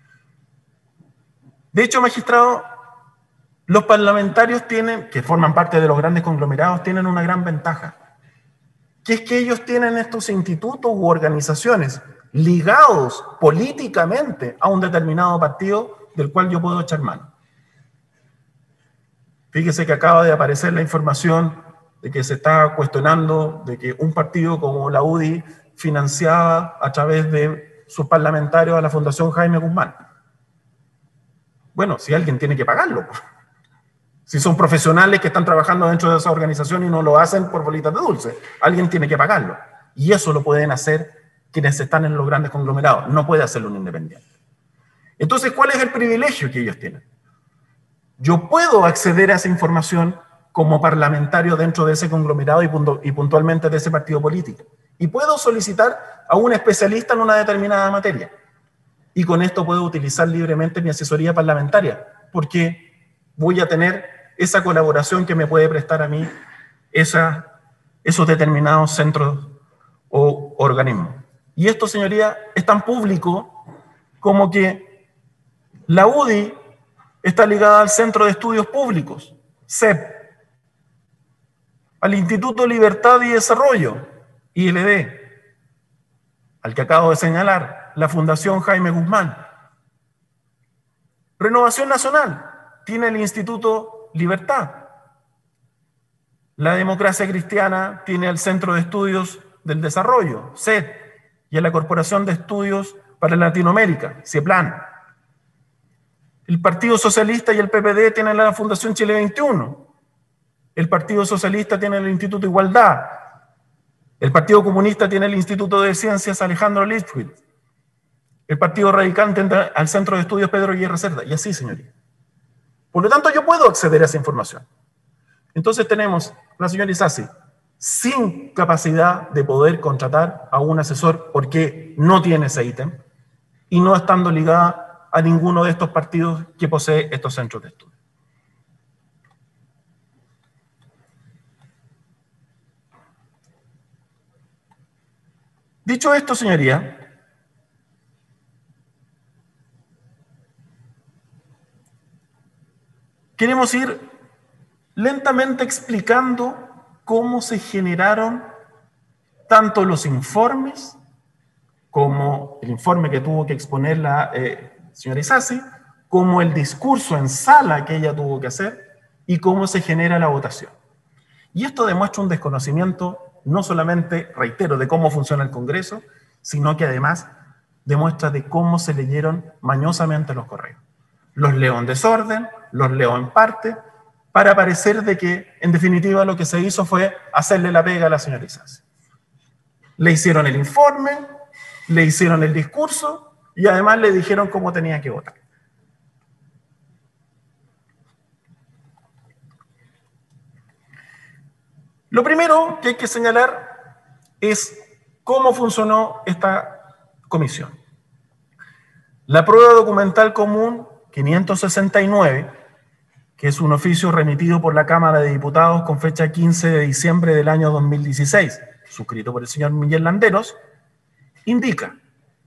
De hecho, magistrado, los parlamentarios tienen, que forman parte de los grandes conglomerados, tienen una gran ventaja, que es que ellos tienen estos institutos u organizaciones ligados políticamente a un determinado partido del cual yo puedo echar mano. Fíjese que acaba de aparecer la información de que se está cuestionando de que un partido como la U D I financiaba a través de sus parlamentarios a la Fundación Jaime Guzmán. Bueno, si alguien tiene que pagarlo. Si son profesionales que están trabajando dentro de esa organización y no lo hacen por bolitas de dulce, alguien tiene que pagarlo. Y eso lo pueden hacer quienes están en los grandes conglomerados. No puede hacerlo un independiente. Entonces, ¿cuál es el privilegio que ellos tienen? Yo puedo acceder a esa información como parlamentario dentro de ese conglomerado y, punto, y puntualmente de ese partido político. Y puedo solicitar a un especialista en una determinada materia. Y con esto puedo utilizar libremente mi asesoría parlamentaria, porque voy a tener esa colaboración que me puede prestar a mí esa, esos determinados centros o organismos. Y esto, señoría, es tan público como que la U D I está ligada al Centro de Estudios Públicos, C E P, al Instituto Libertad y Desarrollo, I L D, al que acabo de señalar, la Fundación Jaime Guzmán. Renovación Nacional tiene el Instituto Libertad. La Democracia Cristiana tiene el Centro de Estudios del Desarrollo, C E D, y a la Corporación de Estudios para Latinoamérica, CIEPLAN. El Partido Socialista y el P P D tienen la Fundación Chile veintiuno. El Partido Socialista tiene el Instituto Igualdad. El Partido Comunista tiene el Instituto de Ciencias Alejandro Lichfield. El Partido Radical tiene al Centro de Estudios Pedro Aguirre Cerda. Y así, señoría. Por lo tanto, yo puedo acceder a esa información. Entonces tenemos la señora Isasi sin capacidad de poder contratar a un asesor porque no tiene ese ítem y no estando ligada a ninguno de estos partidos que posee estos centros de estudio. Dicho esto, señoría, queremos ir lentamente explicando cómo se generaron tanto los informes como el informe que tuvo que exponer la eh, señora Isasi, como el discurso en sala que ella tuvo que hacer y cómo se genera la votación. Y esto demuestra un desconocimiento no solamente, reitero, de cómo funciona el Congreso, sino que además demuestra de cómo se leyeron mañosamente los correos. Los leo en desorden, los leo en parte, para parecer de que, en definitiva, lo que se hizo fue hacerle la pega a la señora Isasi. Le hicieron el informe, le hicieron el discurso y además le dijeron cómo tenía que votar. Lo primero que hay que señalar es cómo funcionó esta comisión. La prueba documental común quinientos sesenta y nueve, que es un oficio remitido por la Cámara de Diputados con fecha quince de diciembre del año dos mil dieciséis, suscrito por el señor Miguel Landeros, indica,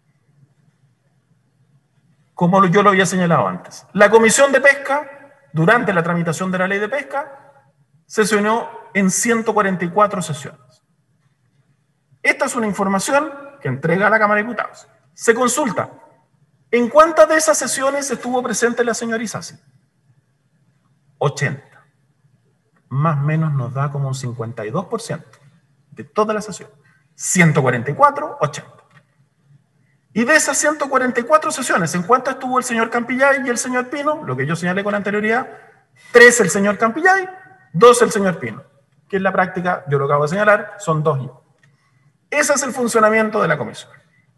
como yo lo había señalado antes, la Comisión de Pesca, durante la tramitación de la Ley de Pesca, sesionó en ciento cuarenta y cuatro sesiones. Esta es una información que entrega a la Cámara de Diputados. Se consulta, ¿en cuántas de esas sesiones estuvo presente la señora Isasi? ochenta. Más o menos nos da como un cincuenta y dos por ciento de toda la sesión. ciento cuarenta y cuatro, ochenta. Y de esas ciento cuarenta y cuatro sesiones, ¿en cuánto estuvo el señor Campillay y el señor Pino? Lo que yo señalé con anterioridad. tres el señor Campillay, dos el señor Pino. Que en la práctica, yo lo acabo de señalar, son dos yo. Ese es el funcionamiento de la comisión.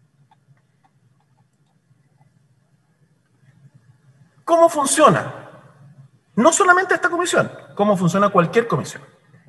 ¿Cómo funciona? No solamente esta comisión, cómo funciona cualquier comisión.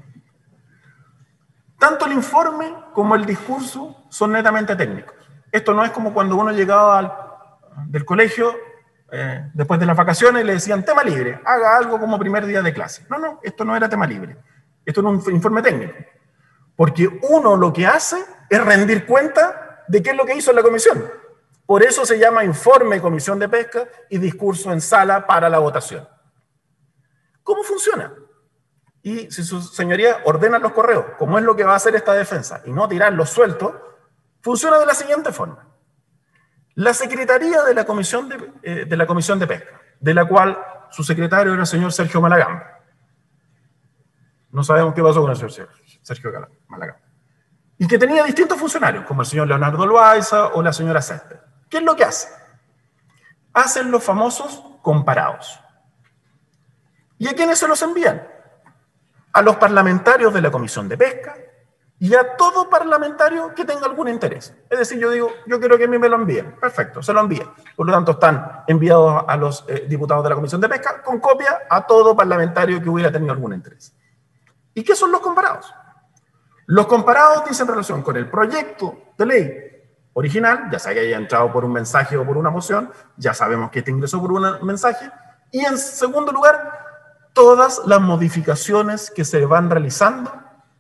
Tanto el informe como el discurso son netamente técnicos. Esto no es como cuando uno llegaba al, del colegio eh, después de las vacaciones le decían tema libre, haga algo como primer día de clase. No, no, esto no era tema libre. Esto era un informe técnico. Porque uno lo que hace es rendir cuenta de qué es lo que hizo en la comisión. Por eso se llama informe de comisión de pesca y discurso en sala para la votación. ¿Cómo funciona? Y si su señoría ordena los correos, como es lo que va a hacer esta defensa, y no tirarlos sueltos, funciona de la siguiente forma. La secretaría de la comisión de, eh, de la comisión de pesca, de la cual su secretario era el señor Sergio Malagamba. No sabemos qué pasó con el señor Sergio Malagamba. Y que tenía distintos funcionarios, como el señor Leonardo Loaiza o la señora Césped. ¿Qué es lo que hace? Hacen los famosos comparados. ¿Y a quiénes se los envían? A los parlamentarios de la Comisión de Pesca y a todo parlamentario que tenga algún interés. Es decir, yo digo, yo quiero que a mí me lo envíen. Perfecto, se lo envíen. Por lo tanto, están enviados a los eh, diputados de la Comisión de Pesca con copia a todo parlamentario que hubiera tenido algún interés. ¿Y qué son los comparados? Los comparados dicen relación con el proyecto de ley original, ya sea que haya entrado por un mensaje o por una moción, ya sabemos que este ingresó por un mensaje, y en segundo lugar, todas las modificaciones que se van realizando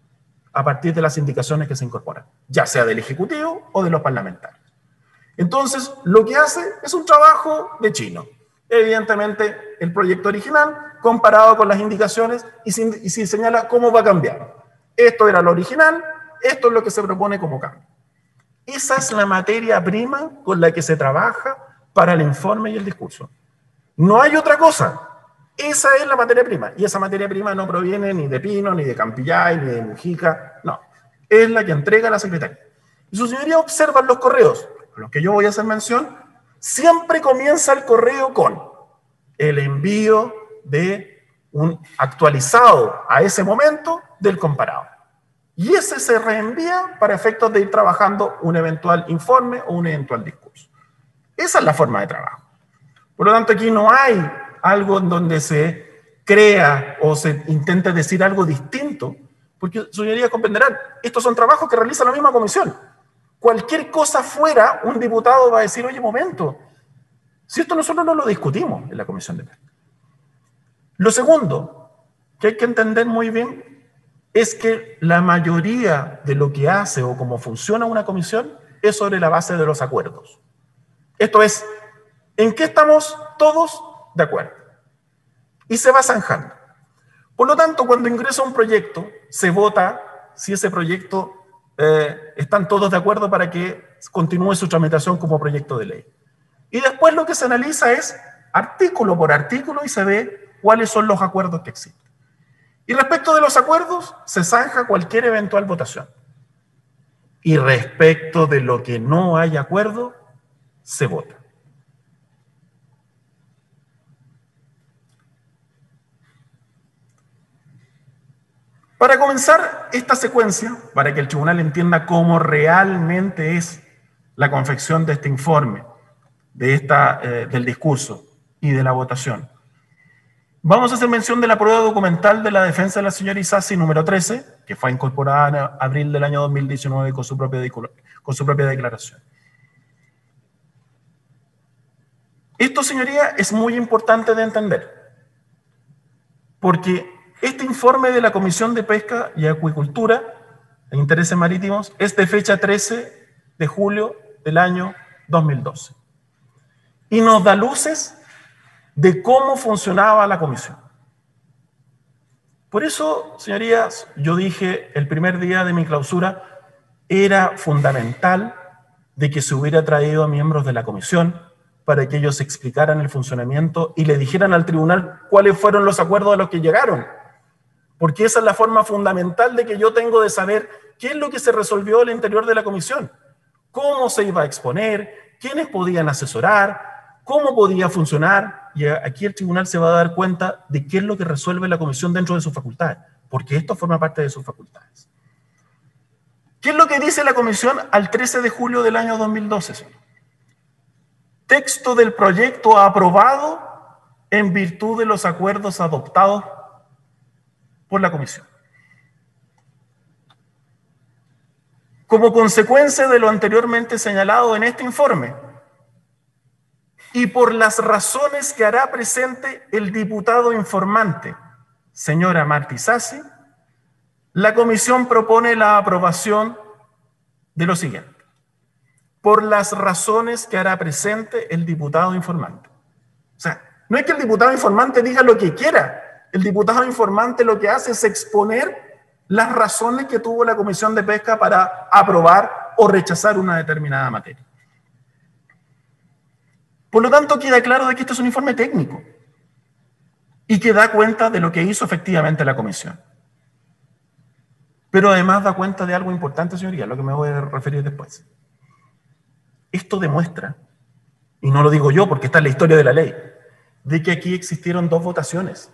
a partir de las indicaciones que se incorporan, ya sea del Ejecutivo o de los parlamentarios. Entonces, lo que hace es un trabajo de chino. Evidentemente, el proyecto original comparado con las indicaciones y se, y se señala cómo va a cambiar. Esto era lo original, esto es lo que se propone como cambio. Esa es la materia prima con la que se trabaja para el informe y el discurso. No hay otra cosa. Esa es la materia prima. Y esa materia prima no proviene ni de Pino, ni de Campillay, ni de Mujica. No. Es la que entrega la secretaria. Y su señoría observa los correos, a los que yo voy a hacer mención, siempre comienza el correo con el envío de un actualizado a ese momento del comparado. Y ese se reenvía para efectos de ir trabajando un eventual informe o un eventual discurso. Esa es la forma de trabajo. Por lo tanto, aquí no hay algo en donde se crea o se intente decir algo distinto, porque su señoría comprenderán, estos son trabajos que realiza la misma comisión. Cualquier cosa fuera, un diputado va a decir, oye, momento, si esto nosotros no lo discutimos en la comisión de pesca. Lo segundo, que hay que entender muy bien, es que la mayoría de lo que hace o cómo funciona una comisión es sobre la base de los acuerdos. Esto es, ¿en qué estamos todos de acuerdo? Y se va zanjando. Por lo tanto, cuando ingresa un proyecto, se vota si ese proyecto eh, están todos de acuerdo para que continúe su tramitación como proyecto de ley. Y después lo que se analiza es artículo por artículo y se ve cuáles son los acuerdos que existen. Y respecto de los acuerdos, se zanja cualquier eventual votación. Y respecto de lo que no hay acuerdo, se vota. Para comenzar esta secuencia, para que el tribunal entienda cómo realmente es la confección de este informe, de esta, eh, del discurso y de la votación, vamos a hacer mención de la prueba documental de la defensa de la señora Isasi número trece, que fue incorporada en abril del año dos mil diecinueve con su propia, con su propia declaración. Esto, señoría, es muy importante de entender, porque este informe de la Comisión de Pesca y Acuicultura e Intereses Marítimos es de fecha trece de julio del año dos mil doce. Y nos da luces de cómo funcionaba la comisión. Por eso, señorías, yo dije el primer día de mi clausura, era fundamental de que se hubiera traído a miembros de la comisión para que ellos explicaran el funcionamiento y le dijeran al tribunal cuáles fueron los acuerdos a los que llegaron. Porque esa es la forma fundamental de que yo tengo de saber qué es lo que se resolvió al interior de la comisión, cómo se iba a exponer, quiénes podían asesorar, cómo podía funcionar, y aquí el tribunal se va a dar cuenta de qué es lo que resuelve la comisión dentro de sus facultades, porque esto forma parte de sus facultades. ¿Qué es lo que dice la comisión al trece de julio del año dos mil doce? Señor? Texto del proyecto aprobado en virtud de los acuerdos adoptados por la comisión. Como consecuencia de lo anteriormente señalado en este informe, y por las razones que hará presente el diputado informante, señora Martí Sassi, la comisión propone la aprobación de lo siguiente. Por las razones que hará presente el diputado informante. O sea, no es que el diputado informante diga lo que quiera. El diputado informante lo que hace es exponer las razones que tuvo la Comisión de Pesca para aprobar o rechazar una determinada materia. Por lo tanto, queda claro de que esto es un informe técnico y que da cuenta de lo que hizo efectivamente la comisión. Pero además da cuenta de algo importante, señoría, a lo que me voy a referir después. Esto demuestra, y no lo digo yo porque está en la historia de la ley, de que aquí existieron dos votaciones.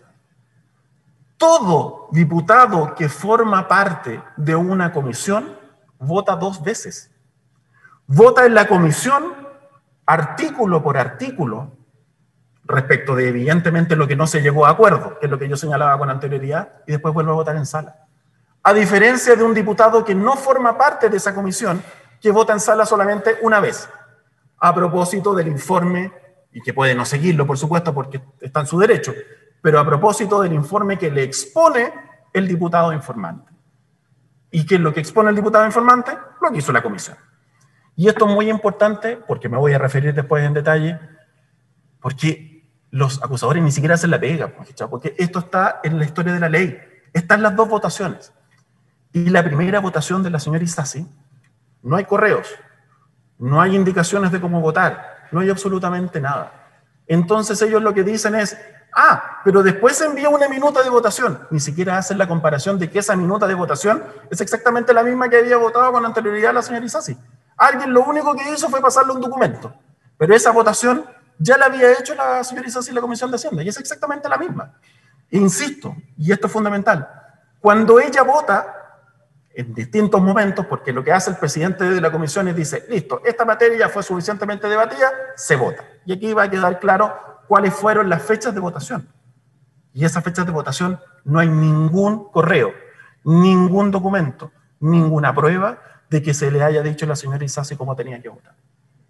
Todo diputado que forma parte de una comisión vota dos veces. Vota en la comisión artículo por artículo respecto de evidentemente lo que no se llegó a acuerdo, que es lo que yo señalaba con anterioridad, y después vuelve a votar en sala. A diferencia de un diputado que no forma parte de esa comisión, que vota en sala solamente una vez, a propósito del informe, y que puede no seguirlo, por supuesto, porque está en su derecho, pero a propósito del informe que le expone el diputado informante. ¿Y qué es lo que expone el diputado informante? Lo que hizo la comisión. Y esto es muy importante, porque me voy a referir después en detalle, porque los acusadores ni siquiera hacen la pega, porque esto está en la historia de la ley. Están las dos votaciones. Y la primera votación de la señora Isasi, no hay correos, no hay indicaciones de cómo votar, no hay absolutamente nada. Entonces ellos lo que dicen es, ah, pero después se envía una minuta de votación. Ni siquiera hacen la comparación de que esa minuta de votación es exactamente la misma que había votado con anterioridad la señora Isasi. Alguien lo único que hizo fue pasarle un documento, pero esa votación ya la había hecho la señora Isasi en la Comisión de Hacienda, y es exactamente la misma. E insisto, y esto es fundamental, cuando ella vota, en distintos momentos, porque lo que hace el presidente de la comisión es dice, listo, esta materia ya fue suficientemente debatida, se vota. Y aquí va a quedar claro cuáles fueron las fechas de votación. Y esas fechas de votación no hay ningún correo, ningún documento, ninguna prueba de que se le haya dicho a la señora Isasi cómo tenía que votar.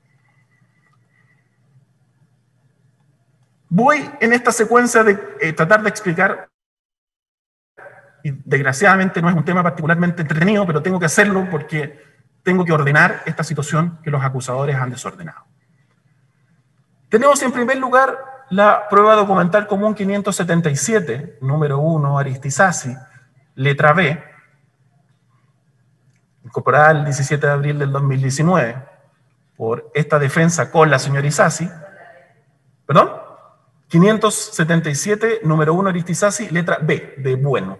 Voy en esta secuencia de eh, tratar de explicar, y desgraciadamente no es un tema particularmente entretenido, pero tengo que hacerlo porque tengo que ordenar esta situación que los acusadores han desordenado. Tenemos en primer lugar la prueba documental común quinientos setenta y siete, número uno, Aristisasi, letra B, incorporada el diecisiete de abril del dos mil diecinueve, por esta defensa con la señora Isasi, perdón, quinientos setenta y siete, número uno, Aristisasi, letra B, de bueno,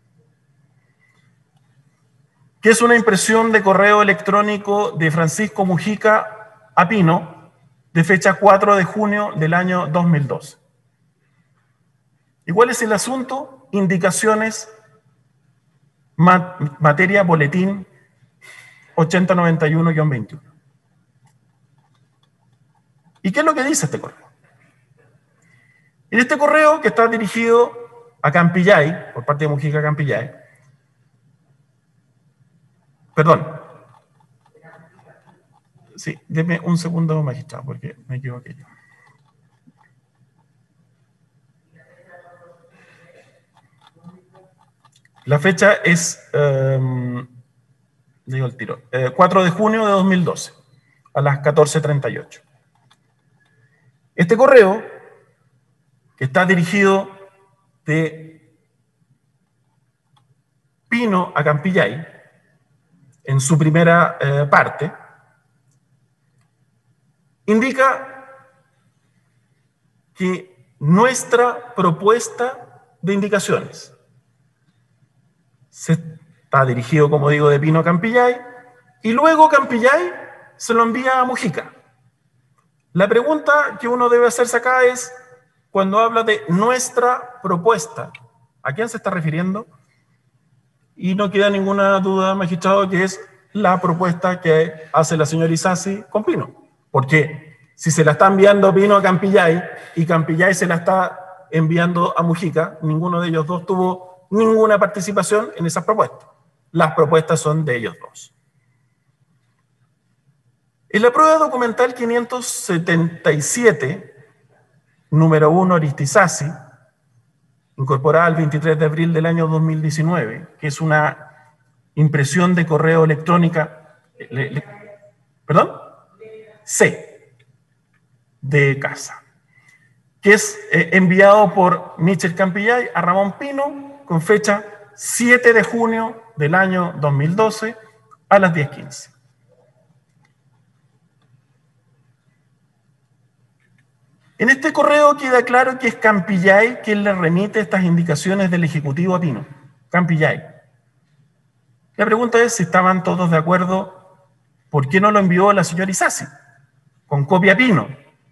que es una impresión de correo electrónico de Francisco Mujica a Pino, de fecha cuatro de junio del año dos mil doce. ¿Y cuál es el asunto? Indicaciones, mat materia, boletín ochenta noventa y uno guión veintiuno. ¿Y qué es lo que dice este correo? En este correo, que está dirigido a Campillay, por parte de Mujica Campillay, perdón, sí, denme un segundo, magistrado, porque me equivoqué yo. La fecha es, um, digo el tiro, eh, cuatro de junio de dos mil doce, a las catorce treinta y ocho. Este correo, que está dirigido de Pino a Campillay, en su primera eh, parte, indica que nuestra propuesta de indicaciones se está dirigido, como digo, de Pino a Campillay, y luego Campillay se lo envía a Mujica. La pregunta que uno debe hacerse acá es, cuando habla de nuestra propuesta, ¿a quién se está refiriendo? Y no queda ninguna duda, magistrado, que es la propuesta que hace la señora Isasi con Pino. Porque si se la está enviando Pino a Campillay y Campillay se la está enviando a Mujica, ninguno de ellos dos tuvo ninguna participación en esas propuestas. Las propuestas son de ellos dos. En la prueba documental quinientos setenta y siete, número uno Aristizasi, incorporada el veintitrés de abril del año dos mil diecinueve, que es una impresión de correo electrónica, le, le, perdón, C, de casa, que es eh, enviado por Michel Campillay a Ramón Pino con fecha siete de junio del año dos mil doce a las diez quince. En este correo queda claro que es Campillay quien le remite estas indicaciones del Ejecutivo a Pino. Campillay. La pregunta es si estaban todos de acuerdo, ¿por qué no lo envió la señora Isasi? Con copia a Pino.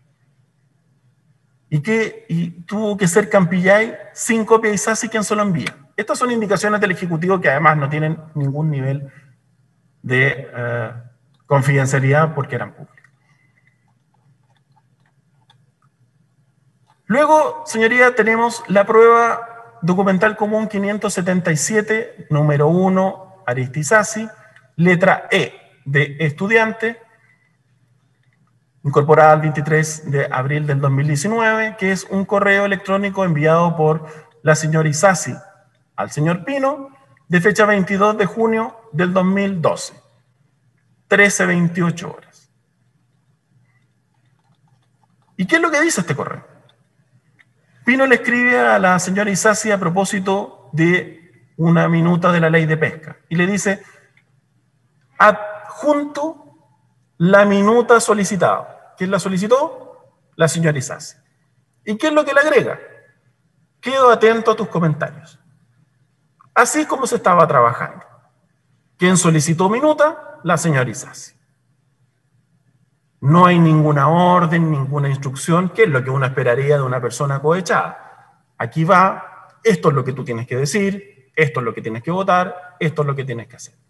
¿Y, qué, y tuvo que ser Campillay sin copia a Isasi quien se lo envía? Estas son indicaciones del Ejecutivo que además no tienen ningún nivel de uh, confidencialidad porque eran públicas. Luego, señoría, tenemos la prueba documental común quinientos setenta y siete, número uno, Aristizasi, letra E de estudiante, incorporada el veintitrés de abril del dos mil diecinueve, que es un correo electrónico enviado por la señora Isasi al señor Pino, de fecha veintidós de junio del dos mil doce, trece veintiocho horas. ¿Y qué es lo que dice este correo? Pino le escribe a la señora Isasi a propósito de una minuta de la ley de pesca y le dice: adjunto la minuta solicitada. ¿Quién la solicitó? La señora Isasi. ¿Y qué es lo que le agrega? Quedo atento a tus comentarios. Así como se estaba trabajando. ¿Quién solicitó minuta? La señora Isasi. No hay ninguna orden, ninguna instrucción, que es lo que uno esperaría de una persona cohechada. Aquí va, esto es lo que tú tienes que decir, esto es lo que tienes que votar, esto es lo que tienes que hacer.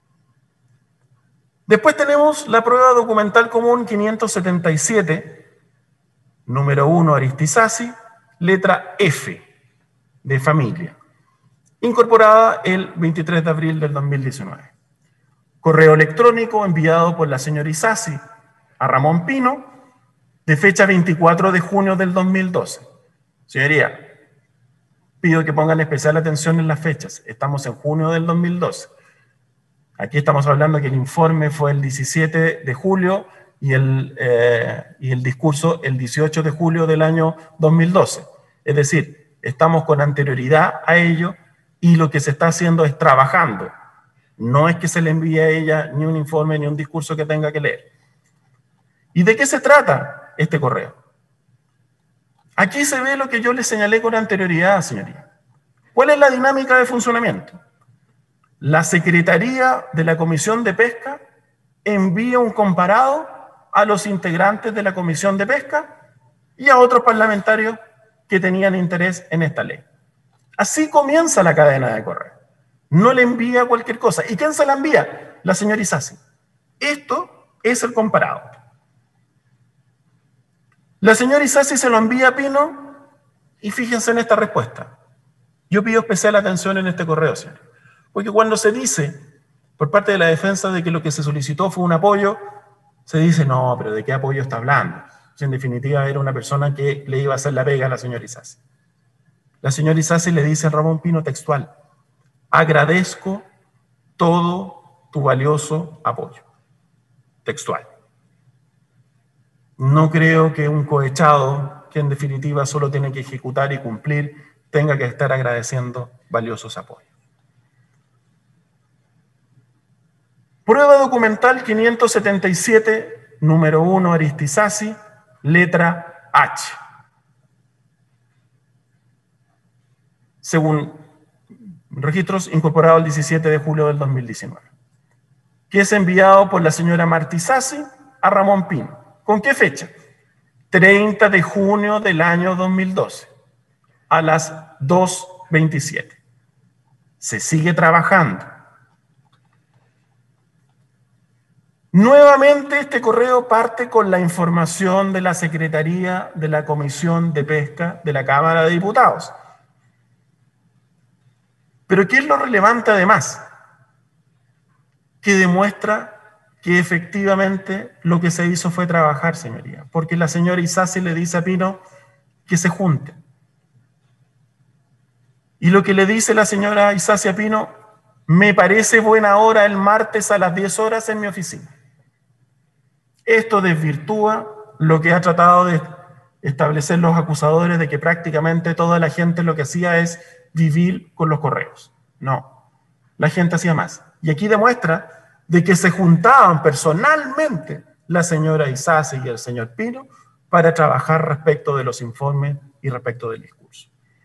Después tenemos la prueba documental común quinientos setenta y siete, número uno Aristizasi, letra F de familia, incorporada el veintitrés de abril del dos mil diecinueve. Correo electrónico enviado por la señora Isasi a Ramón Pino, de fecha veinticuatro de junio del dos mil doce. Señoría, pido que pongan especial atención en las fechas. Estamos en junio del dos mil doce. Aquí estamos hablando que el informe fue el diecisiete de julio y el, eh, y el discurso el dieciocho de julio del año dos mil doce. Es decir, estamos con anterioridad a ello y lo que se está haciendo es trabajando. No es que se le envíe a ella ni un informe ni un discurso que tenga que leer. ¿Y de qué se trata este correo? Aquí se ve lo que yo les señalé con anterioridad, señoría. ¿Cuál es la dinámica de funcionamiento? La Secretaría de la Comisión de Pesca envía un comparado a los integrantes de la Comisión de Pesca y a otros parlamentarios que tenían interés en esta ley. Así comienza la cadena de correo. No le envía cualquier cosa. ¿Y quién se la envía? La señora Isasi. Esto es el comparado. La señora Isasi se lo envía a Pino y fíjense en esta respuesta. Yo pido especial atención en este correo, señor. Porque cuando se dice, por parte de la defensa, de que lo que se solicitó fue un apoyo, se dice, no, pero ¿de qué apoyo está hablando? Si en definitiva era una persona que le iba a hacer la pega a la señora Isasi. La señora Isasi le dice a Ramón Pino textual: agradezco todo tu valioso apoyo. Textual. No creo que un cohechado, que en definitiva solo tiene que ejecutar y cumplir, tenga que estar agradeciendo valiosos apoyos. Prueba documental quinientos setenta y siete, número uno Aristizasi, letra H. Según registros incorporados el diecisiete de julio del dos mil diecinueve. Que es enviado por la señora Marta Isasi a Ramón Pino. ¿Con qué fecha? treinta de junio del año dos mil doce, a las dos veintisiete. Se sigue trabajando. Nuevamente este correo parte con la información de la Secretaría de la Comisión de Pesca de la Cámara de Diputados. Pero ¿qué es lo relevante además? Que demuestra que efectivamente lo que se hizo fue trabajar, señoría, porque la señora Isasi le dice a Pino que se junte. Y lo que le dice la señora Isasi a Pino, me parece buena hora el martes a las diez horas en mi oficina. Esto desvirtúa lo que ha tratado de establecer los acusadores de que prácticamente toda la gente lo que hacía es vivir con los correos. No, la gente hacía más. Y aquí demuestra de que se juntaban personalmente la señora Isasi y el señor Pino para trabajar respecto de los informes y respecto del discurso.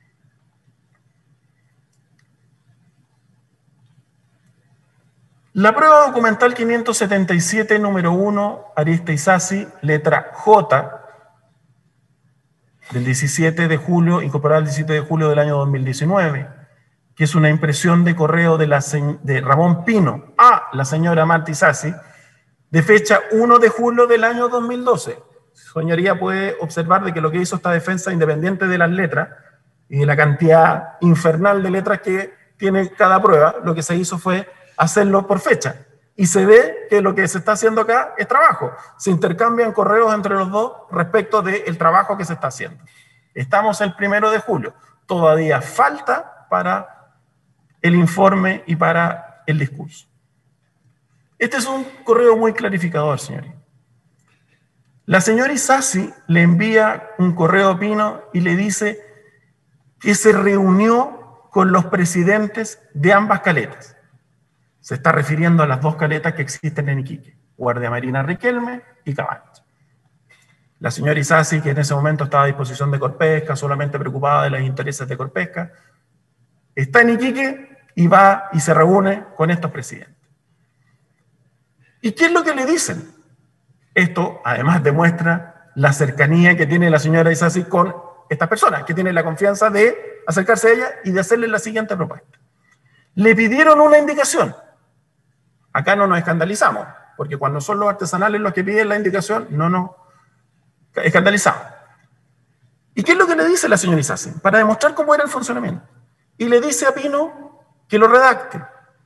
La prueba documental quinientos setenta y siete, número uno, Arista Isasi, letra J, del diecisiete de julio, incorporada el diecisiete de julio del año dos mil diecinueve, que es una impresión de correo de, la, de Ramón Pino a la señora Marta Isasi, de fecha uno de julio del año dos mil doce. Señoría puede observar de que lo que hizo esta defensa, independiente de las letras y de la cantidad infernal de letras que tiene cada prueba, lo que se hizo fue hacerlo por fecha. Y se ve que lo que se está haciendo acá es trabajo. Se intercambian correos entre los dos respecto del trabajo que se está haciendo. Estamos el primero de julio. Todavía falta para el informe y para el discurso. Este es un correo muy clarificador, señoría. La señora Isasi le envía un correo a Pino y le dice que se reunió con los presidentes de ambas caletas. Se está refiriendo a las dos caletas que existen en Iquique, Guardia Marina Riquelme y Cabañas. La señora Isasi, que en ese momento estaba a disposición de Corpesca, solamente preocupada de los intereses de Corpesca, está en Iquique y va y se reúne con estos presidentes. ¿Y qué es lo que le dicen? Esto además demuestra la cercanía que tiene la señora Isasi con estas personas, que tiene la confianza de acercarse a ella y de hacerle la siguiente propuesta. Le pidieron una indicación. Acá no nos escandalizamos, porque cuando son los artesanales los que piden la indicación, no nos escandalizamos. ¿Y qué es lo que le dice la señora Isasi? Para demostrar cómo era el funcionamiento. Y le dice a Pino que lo redacte.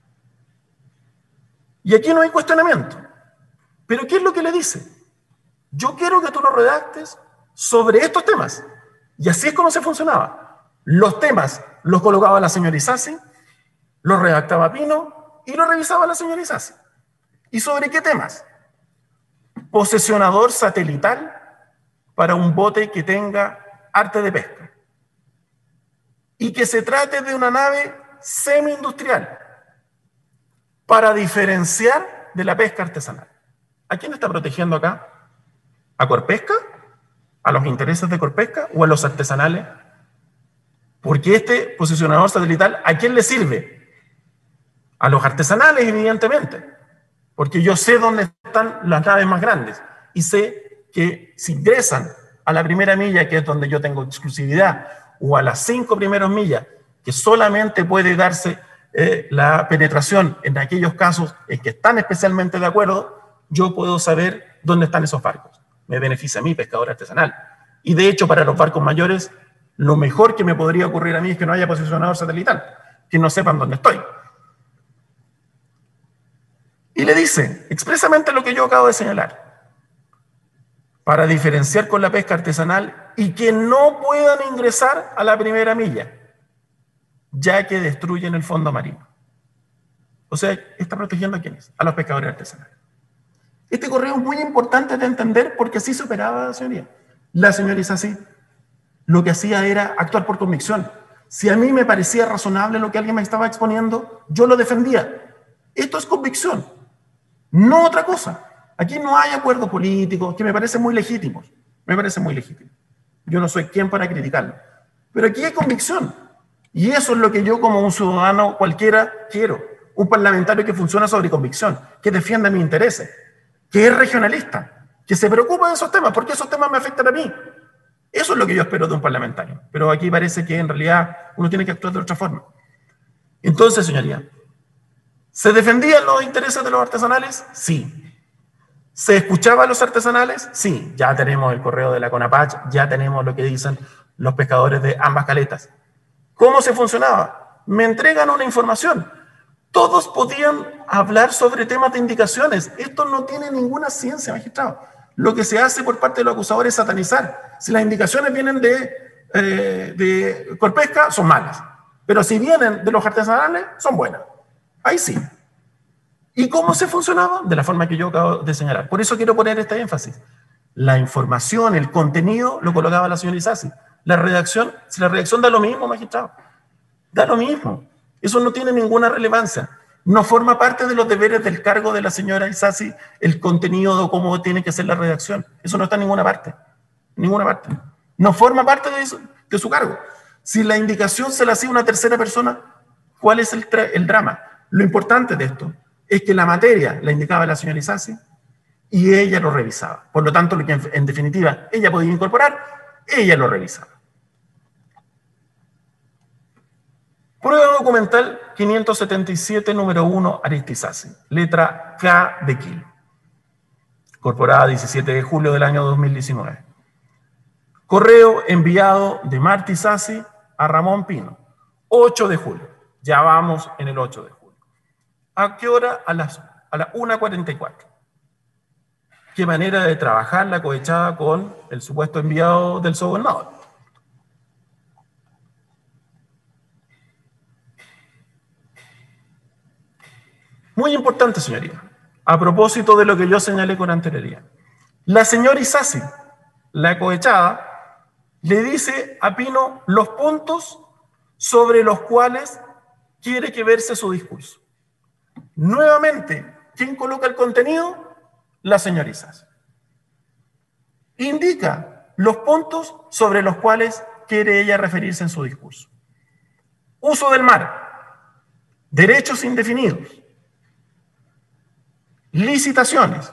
Y aquí no hay cuestionamiento. ¿Pero qué es lo que le dice? Yo quiero que tú lo redactes sobre estos temas. Y así es como se funcionaba. Los temas los colocaba la señora Isasi, los redactaba Pino y lo revisaba la señora Isasi. ¿Y sobre qué temas? Posesionador satelital para un bote que tenga arte de pesca. Y que se trate de una nave semi-industrial para diferenciar de la pesca artesanal. ¿A quién está protegiendo acá? ¿A Corpesca? ¿A los intereses de Corpesca o a los artesanales? Porque este posicionador satelital, ¿a quién le sirve? A los artesanales, evidentemente. Porque yo sé dónde están las naves más grandes y sé que si ingresan a la primera milla, que es donde yo tengo exclusividad, o a las cinco primeras millas, que solamente puede darse eh, la penetración en aquellos casos en que están especialmente de acuerdo, yo puedo saber dónde están esos barcos. Me beneficia a mí, pescador artesanal. Y de hecho, para los barcos mayores, lo mejor que me podría ocurrir a mí es que no haya posicionador satelital, que no sepan dónde estoy. Y le dice expresamente lo que yo acabo de señalar. Para diferenciar con la pesca artesanal y que no puedan ingresar a la primera milla, ya que destruyen el fondo marino. O sea, ¿está protegiendo a quiénes? A los pescadores artesanales. Este correo es muy importante de entender porque así se operaba la señoría. La señora Isasi lo que hacía era actuar por convicción. Si a mí me parecía razonable lo que alguien me estaba exponiendo, yo lo defendía. Esto es convicción, no otra cosa. Aquí no hay acuerdos políticos que me parecen muy legítimos. Me parece muy legítimo. Yo no soy quien para criticarlo. Pero aquí hay convicción. Y eso es lo que yo como un ciudadano cualquiera quiero. Un parlamentario que funciona sobre convicción, que defienda mis intereses, que es regionalista, que se preocupa de esos temas, porque esos temas me afectan a mí. Eso es lo que yo espero de un parlamentario. Pero aquí parece que en realidad uno tiene que actuar de otra forma. Entonces, señoría, ¿se defendían los intereses de los artesanales? Sí. ¿Se escuchaba a los artesanales? Sí. Ya tenemos el correo de la CONAPACH, ya tenemos lo que dicen los pescadores de ambas caletas. ¿Cómo se funcionaba? Me entregan una información. Todos podían hablar sobre temas de indicaciones. Esto no tiene ninguna ciencia, magistrado. Lo que se hace por parte de los acusadores es satanizar. Si las indicaciones vienen de, eh, de Corpesca, son malas. Pero si vienen de los artesanales, son buenas. Ahí sí. ¿Y cómo se funcionaba? De la forma que yo acabo de señalar. Por eso quiero poner este énfasis. La información, el contenido, lo colocaba la señora Isasi. La redacción, si la redacción da lo mismo, magistrado, da lo mismo. Eso no tiene ninguna relevancia. No forma parte de los deberes del cargo de la señora Isasi el contenido de cómo tiene que ser la redacción. Eso no está en ninguna parte. En ninguna parte. No forma parte de, eso, de su cargo. Si la indicación se la hacía una tercera persona, ¿cuál es el, el drama? Lo importante de esto es que la materia la indicaba la señora Isasi y ella lo revisaba. Por lo tanto, lo que en, en definitiva ella podía incorporar, ella lo revisaba. Prueba documental quinientos setenta y siete, número uno, Arista Isasi, letra K de kilo. Incorporada diecisiete de julio del año dos mil diecinueve. Correo enviado de Marta Isasi a Ramón Pino, ocho de julio. Ya vamos en el ocho de julio. ¿A qué hora? A las, a las una cuarenta y cuatro. ¿Qué manera de trabajar la cohechada con el supuesto enviado del subgobernador? Muy importante, señoría, a propósito de lo que yo señalé con anterioridad. La señora Isasi, la cohechada, le dice a Pino los puntos sobre los cuales quiere que verse su discurso. Nuevamente, ¿quién coloca el contenido? La señora Isasi. Indica los puntos sobre los cuales quiere ella referirse en su discurso. Uso del mar, derechos indefinidos, licitaciones,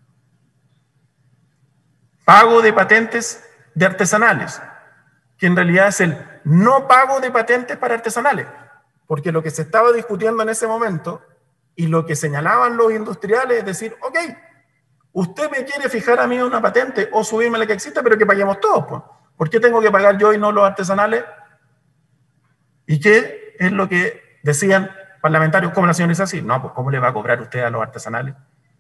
pago de patentes de artesanales, que en realidad es el no pago de patentes para artesanales, porque lo que se estaba discutiendo en ese momento y lo que señalaban los industriales es decir, ok, usted me quiere fijar a mí una patente o subirme la que existe, pero que paguemos todos, pues. ¿Por qué tengo que pagar yo y no los artesanales? ¿Y qué es lo que decían parlamentarios como la señora Isasi? No, pues ¿cómo le va a cobrar usted a los artesanales?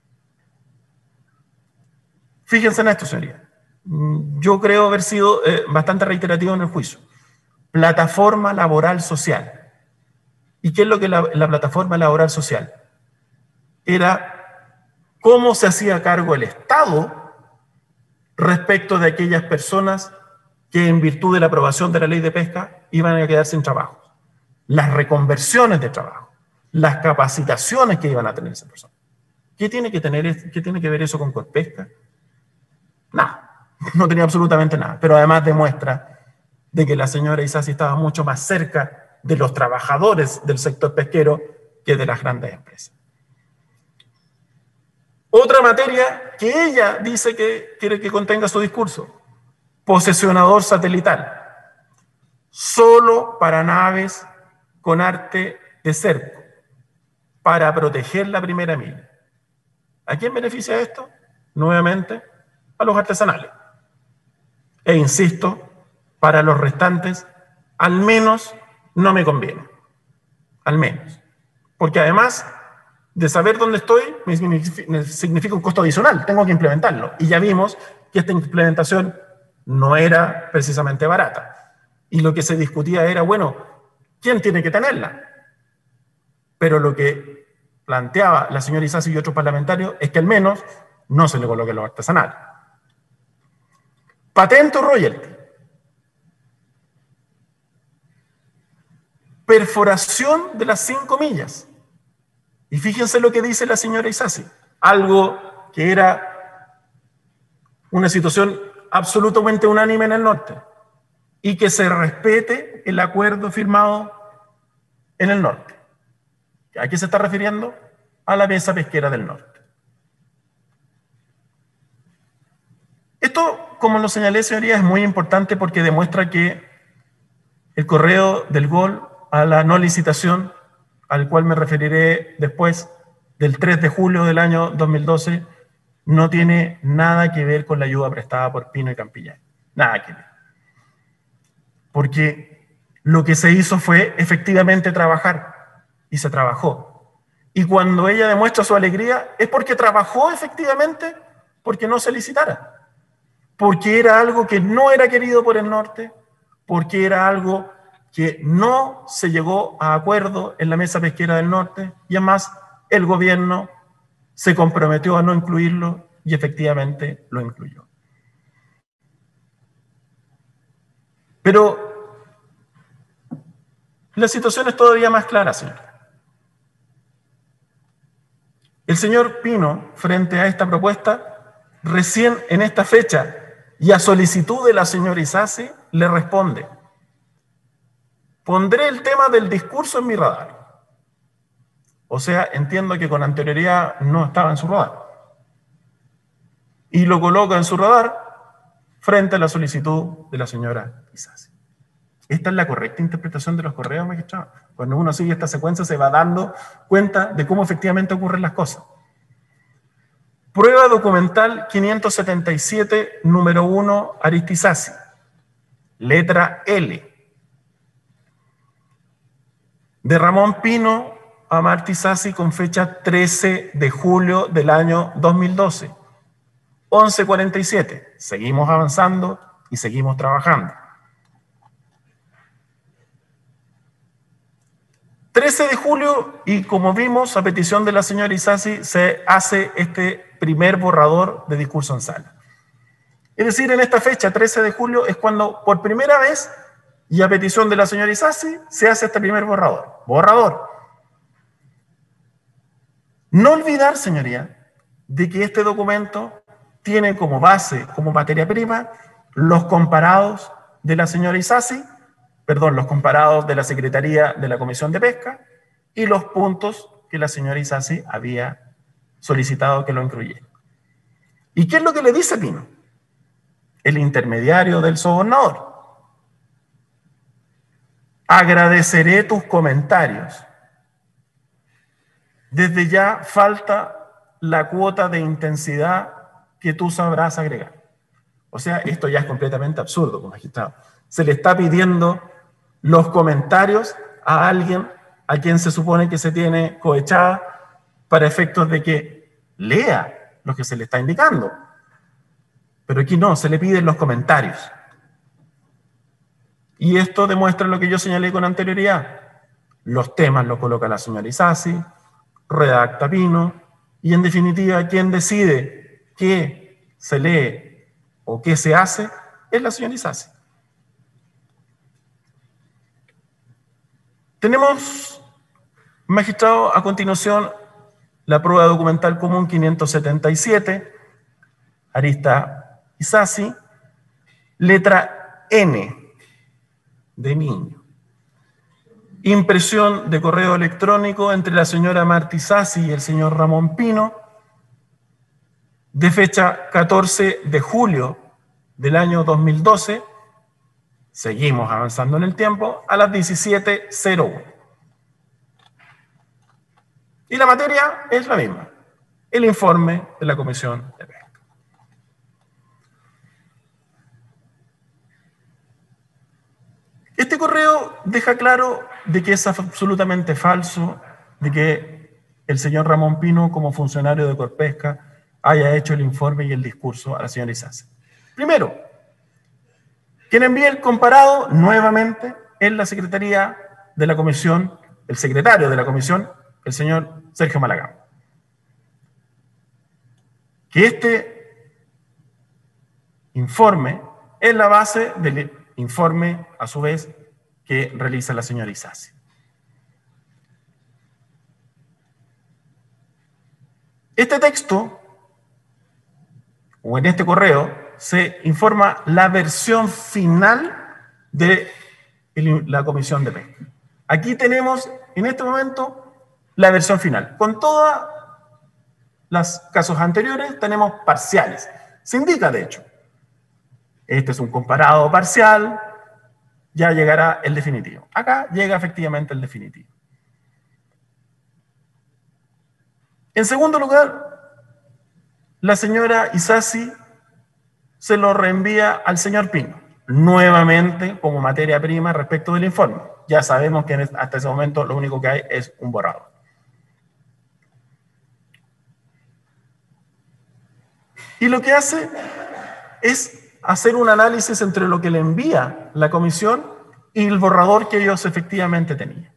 Fíjense en esto, señoría. Yo creo haber sido eh, bastante reiterativo en el juicio. Plataforma laboral social. ¿Y qué es lo que la, la plataforma laboral social? Era cómo se hacía cargo el Estado respecto de aquellas personas que en virtud de la aprobación de la ley de pesca iban a quedar sin trabajo. Las reconversiones de trabajo, las capacitaciones que iban a tener esas personas. ¿Qué tiene que tener, qué tiene que ver eso con Corpesca? Nada, no tenía absolutamente nada, pero además demuestra de que la señora Isasi estaba mucho más cerca de los trabajadores del sector pesquero que de las grandes empresas. Otra materia que ella dice que quiere que contenga su discurso, posesionador satelital, solo para naves con arte de cerco, para proteger la primera milla. ¿A quién beneficia esto? Nuevamente, a los artesanales. E insisto, para los restantes, al menos no me conviene. Al menos. Porque además de saber dónde estoy, me significa un costo adicional. Tengo que implementarlo. Y ya vimos que esta implementación no era precisamente barata. Y lo que se discutía era, bueno, ¿quién tiene que tenerla? Pero lo que planteaba la señora Isasi y otros parlamentarios es que al menos no se le coloque a los artesanales. Patente o royalty. Perforación de las cinco millas. Y fíjense lo que dice la señora Isasi. Algo que era una situación absolutamente unánime en el norte. Y que se respete el acuerdo firmado en el norte. ¿A qué se está refiriendo? A la mesa pesquera del norte. Esto, como lo señalé, señoría, es muy importante porque demuestra que el correo del Gol a la no licitación, al cual me referiré después, del tres de julio del año dos mil doce, no tiene nada que ver con la ayuda prestada por Pino y Campillay. Nada que ver. Porque lo que se hizo fue efectivamente trabajar, y se trabajó. Y cuando ella demuestra su alegría es porque trabajó efectivamente porque no se licitara, porque era algo que no era querido por el norte, porque era algo que no se llegó a acuerdo en la mesa pesquera del norte, y además el gobierno se comprometió a no incluirlo y efectivamente lo incluyó. Pero la situación es todavía más clara, señor. El señor Pino, frente a esta propuesta, recién en esta fecha y a solicitud de la señora Isasi, le responde: pondré el tema del discurso en mi radar. O sea, entiendo que con anterioridad no estaba en su radar. Y lo coloca en su radar frente a la solicitud de la señora Isasi. Esta es la correcta interpretación de los correos, magistrado. Cuando uno sigue esta secuencia se va dando cuenta de cómo efectivamente ocurren las cosas. Prueba documental quinientos setenta y siete, número uno, Aristisasi. Letra L. De Ramón Pino a Marta Isasi con fecha trece de julio del año dos mil doce. once cuarenta y siete. Seguimos avanzando y seguimos trabajando. trece de julio, y como vimos, a petición de la señora Isasi, se hace este primer borrador de discurso en sala. Es decir, en esta fecha, trece de julio, es cuando por primera vez, y a petición de la señora Isasi, se hace este primer borrador. Borrador. No olvidar, señoría, de que este documento tiene como base, como materia prima, los comparados de la señora Isasi, perdón, los comparados de la Secretaría de la Comisión de Pesca y los puntos que la señora Isasi había solicitado que lo incluyera. ¿Y qué es lo que le dice Pino? El intermediario del sobornador: agradeceré tus comentarios. Desde ya falta la cuota de intensidad que tú sabrás agregar. O sea, esto ya es completamente absurdo, magistrado. Se le está pidiendo los comentarios a alguien a quien se supone que se tiene cohechada para efectos de que lea lo que se le está indicando. Pero aquí no, se le piden los comentarios. Y esto demuestra lo que yo señalé con anterioridad. Los temas los coloca la señora Isasi, redacta Pino, y en definitiva, quien decide qué se lee o qué se hace es la señora Isasi. Tenemos, magistrado, a continuación la prueba documental común quinientos setenta y siete, arista Isasi, letra N de niño. Impresión de correo electrónico entre la señora Marta Isasi y el señor Ramón Pino, de fecha catorce de julio del año dos mil doce, seguimos avanzando en el tiempo, a las diecisiete cero uno. Y la materia es la misma, el informe de la Comisión de Pesca. Este correo deja claro de que es absolutamente falso de que el señor Ramón Pino, como funcionario de Corpesca, haya hecho el informe y el discurso a la señora Isasi. Primero, quien envía el comparado nuevamente es la Secretaría de la Comisión, el secretario de la Comisión, el señor Sergio Malagán. Que este informe es la base del informe, a su vez, que realiza la señora Isasi. Este texto, o en este correo, se informa la versión final de la Comisión de Pesca. Aquí tenemos, en este momento, la versión final. Con todos los casos anteriores tenemos parciales. Se indica, de hecho, este es un comparado parcial, ya llegará el definitivo. Acá llega efectivamente el definitivo. En segundo lugar, la señora Isasi se lo reenvía al señor Pino, nuevamente como materia prima respecto del informe. Ya sabemos que hasta ese momento lo único que hay es un borrador. Y lo que hace es hacer un análisis entre lo que le envía la comisión y el borrador que ellos efectivamente tenían.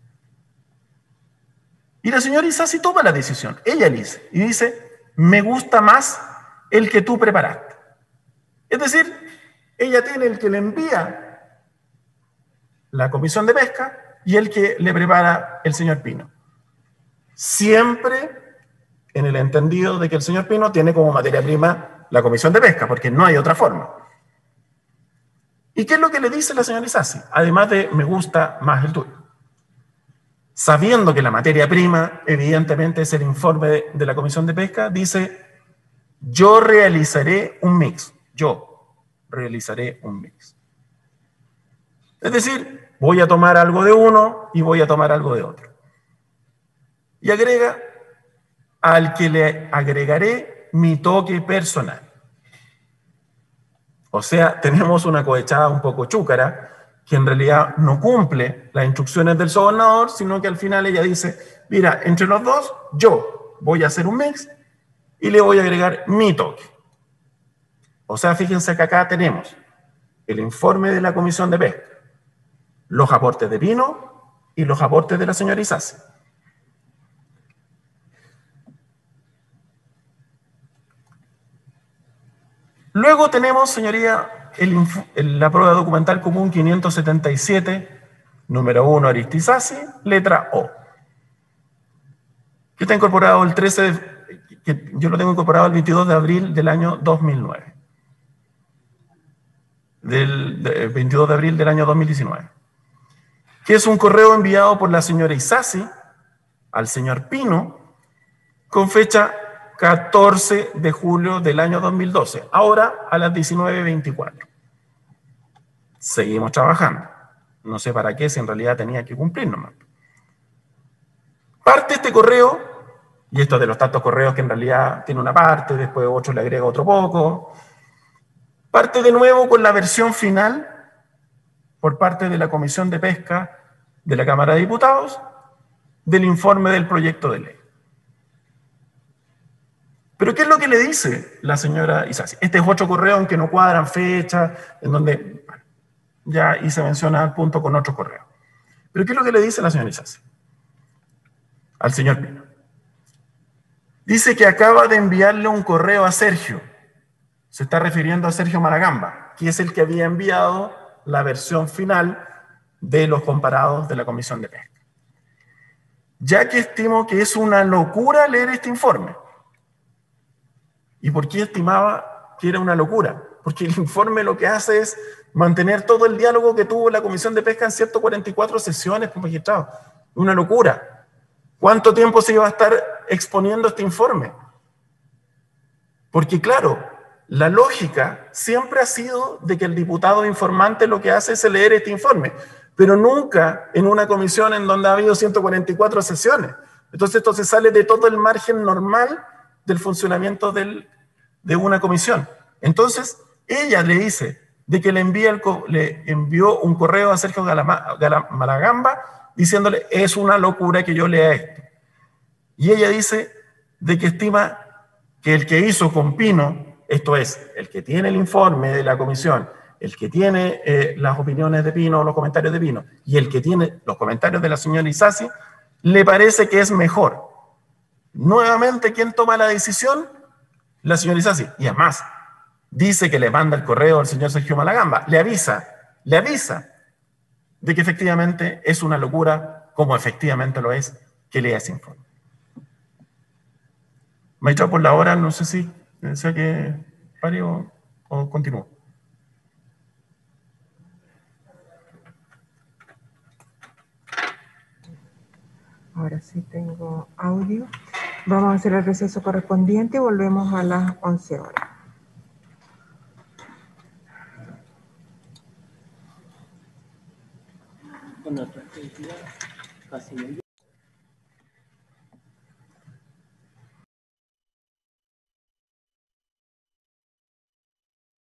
Y la señora Isasi toma la decisión, ella dice, y dice, me gusta más el que tú preparaste. Es decir, ella tiene el que le envía la comisión de pesca y el que le prepara el señor Pino. Siempre en el entendido de que el señor Pino tiene como materia prima la comisión de pesca, porque no hay otra forma. ¿Y qué es lo que le dice la señora Isasi? Además de me gusta más el tuyo. Sabiendo que la materia prima, evidentemente, es el informe de, de la comisión de pesca, dice, yo realizaré un mix. Yo realizaré un mix. Es decir, voy a tomar algo de uno y voy a tomar algo de otro. Y agrega, al que le agregaré mi toque personal. O sea, tenemos una cohechada un poco chúcara, que en realidad no cumple las instrucciones del sobornador, sino que al final ella dice, mira, entre los dos, yo voy a hacer un mix y le voy a agregar mi toque. O sea, fíjense que acá tenemos el informe de la comisión de pesca, los aportes de Pino y los aportes de la señora Isasi. Luego tenemos, señoría, el, el, la prueba documental común quinientos setenta y siete, número uno, Arista Isasi, letra O. Que está incorporado el trece de, que yo lo tengo incorporado el veintidós de abril del año dos mil nueve. Del de, veintidós de abril del año dos mil diecinueve. Que es un correo enviado por la señora Isasi al señor Pino con fecha catorce de julio del año dos mil doce, ahora a las diecinueve veinticuatro. Seguimos trabajando. No sé para qué, si en realidad tenía que cumplir nomás. Parte este correo, y esto es de los tantos correos que en realidad tiene una parte, después otro le agrega otro poco, parte de nuevo con la versión final por parte de la Comisión de Pesca de la Cámara de Diputados del informe del proyecto de ley. Pero ¿qué es lo que le dice la señora Isasi? Este es otro correo en que no cuadran fechas, en donde ya hice mención al punto con otro correo. Pero ¿qué es lo que le dice la señora Isasi al señor Pino? Dice que acaba de enviarle un correo a Sergio. Se está refiriendo a Sergio Maragamba, que es el que había enviado la versión final de los comparados de la Comisión de Pesca. Ya que estimo que es una locura leer este informe. ¿Y por qué estimaba que era una locura? Porque el informe lo que hace es mantener todo el diálogo que tuvo la Comisión de Pesca en ciento cuarenta y cuatro sesiones, pues, magistrado. Una locura. ¿Cuánto tiempo se iba a estar exponiendo este informe? Porque claro, la lógica siempre ha sido de que el diputado informante lo que hace es leer este informe, pero nunca en una comisión en donde ha habido ciento cuarenta y cuatro sesiones. Entonces esto se sale de todo el margen normal del funcionamiento del, de una comisión. Entonces, ella le dice de que le, envía el, le envió un correo a Sergio Maragamba diciéndole, es una locura que yo lea esto. Y ella dice de que estima que el que hizo con Pino, esto es, el que tiene el informe de la comisión, el que tiene eh, las opiniones de Pino, los comentarios de Pino, y el que tiene los comentarios de la señora Isasi, le parece que es mejor. Nuevamente, ¿quién toma la decisión? La señora Isasi. Y además, dice que le manda el correo al señor Sergio Maragamba. Le avisa, le avisa de que efectivamente es una locura, como efectivamente lo es, que lea ese informe. Maestro, por la hora, no sé si desea que pare o, o continúo.
Ahora sí tengo audio. Vamos a hacer el receso correspondiente y volvemos a las once horas.
Con nuestra actividad, casi